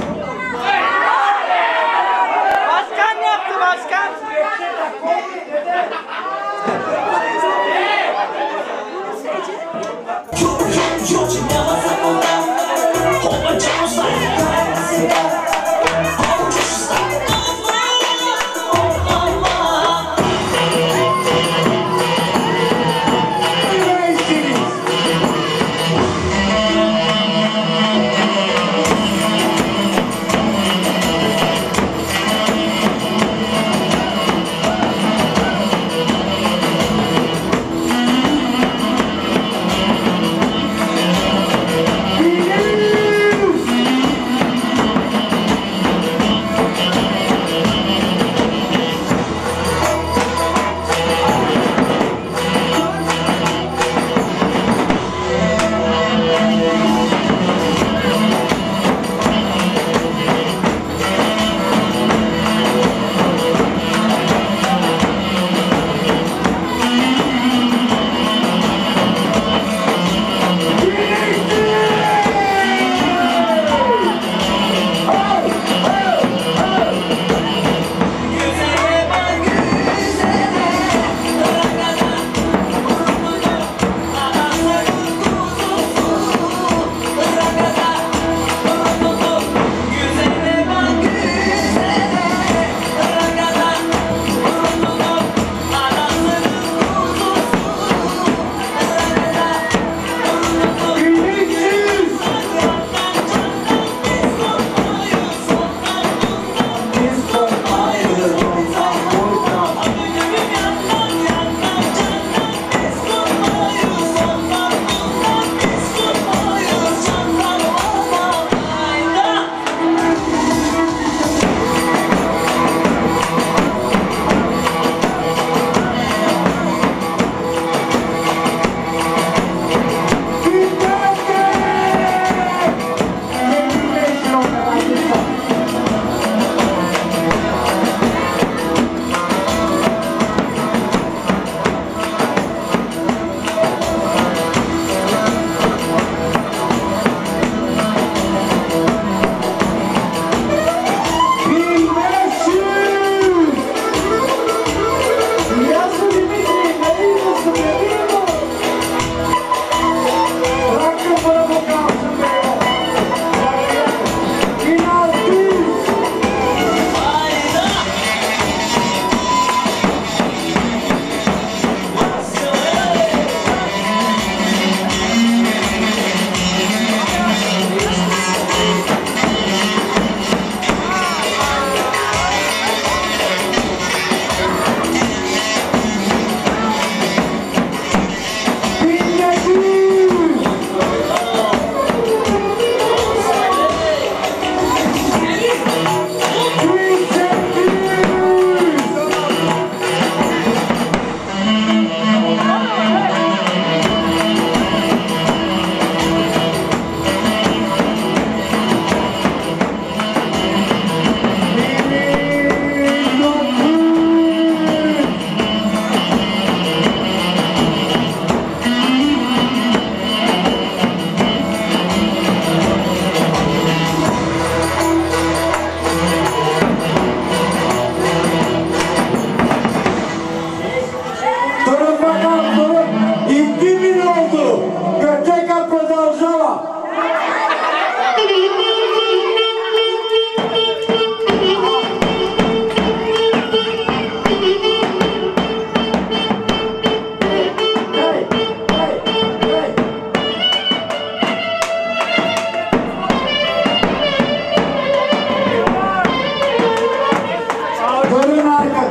Başkan ne yaptı başkan?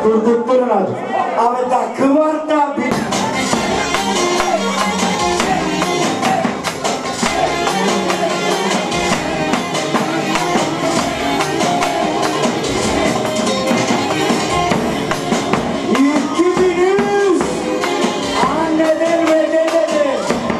Durdurtturun hadi. Abi dakika var da bir... İki bin yüz anneden ve dededen.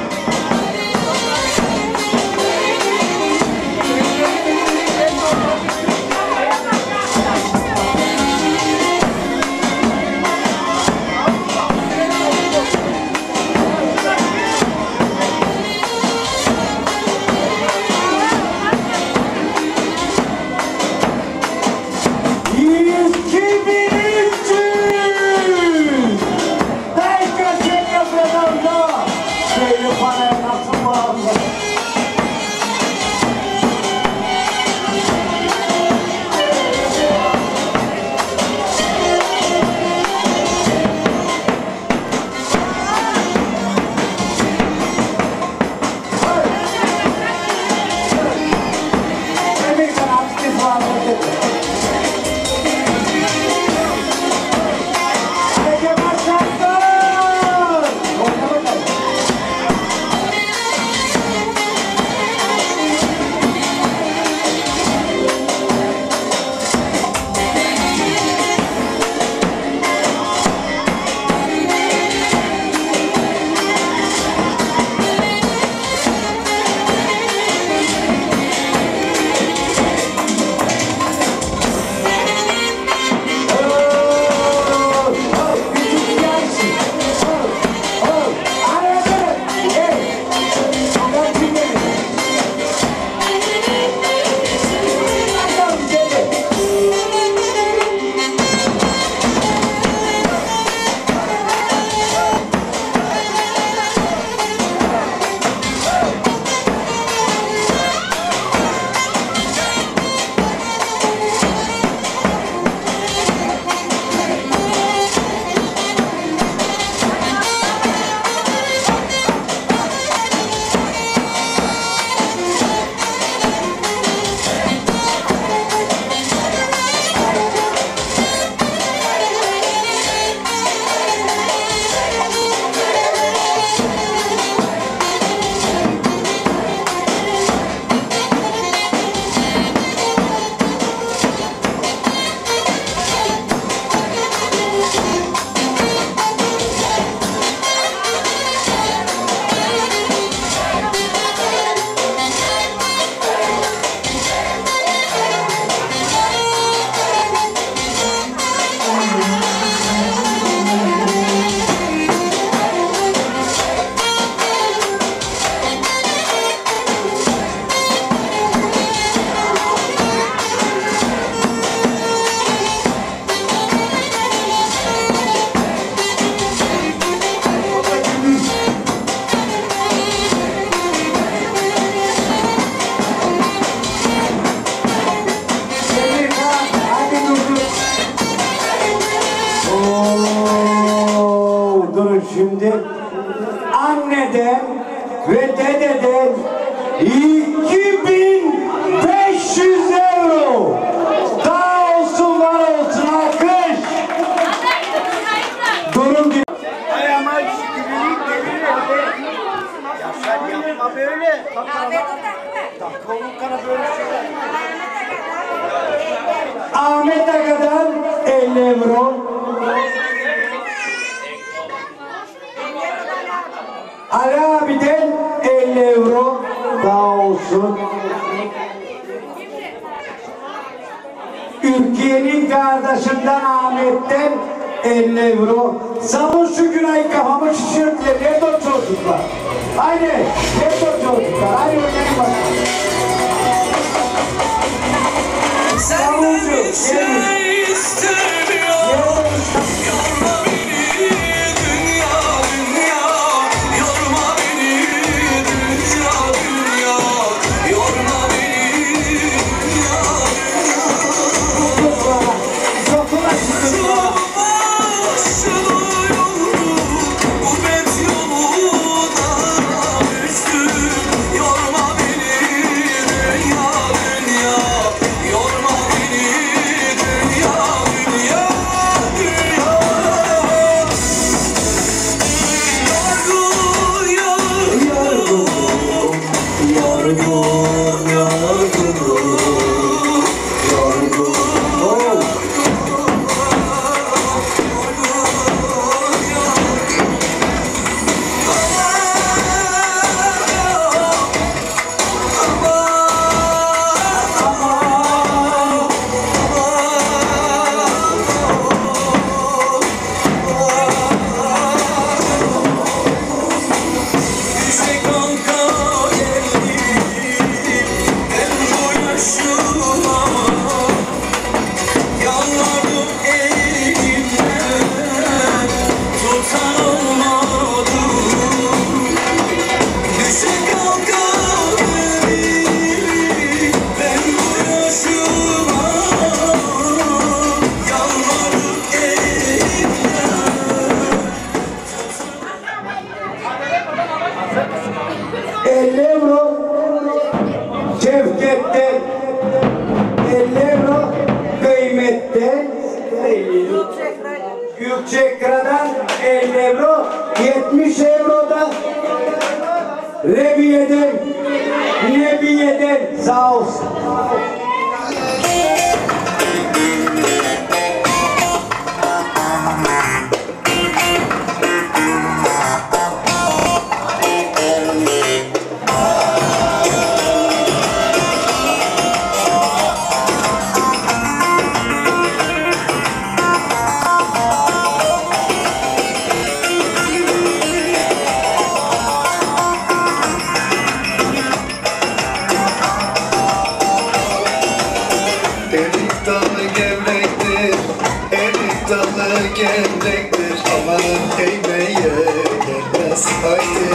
Şimdi anneden ve dededen iki bin beş yüz euro. Daha olsun var olsun alkış. Durun bir. Ayağıma şükürlük gelir. Ya sen yapma böyle. Dakika olur kana böyle şeyler. Ahmet Aga'dan elli euro. Ali abiden elli euro daha olsun. Ülkenin kardeşinden Ahmet'ten elli euro. Sabun şu günahı kafamı şişirdiler. Nerede o çocuklar? Haydi. Nerede o çocuklar? Haydi oynayın bakalım. Sabuncu. Gelin. Yorma beni dünya dünya, yorma beni dünya dünya, yorma beni dünya dünya. Başını yoldu, gurbet yoluna düştüm. Yorma beni dünya dünya, yorma beni dünya. Gökçek'ten elli euro. Gökçekra'dan elli euro. yetmiş euro da Rebiye'den. Rebiye'den sağ olsun. Gevrektir, amanın eğmeye gelmez. Haydi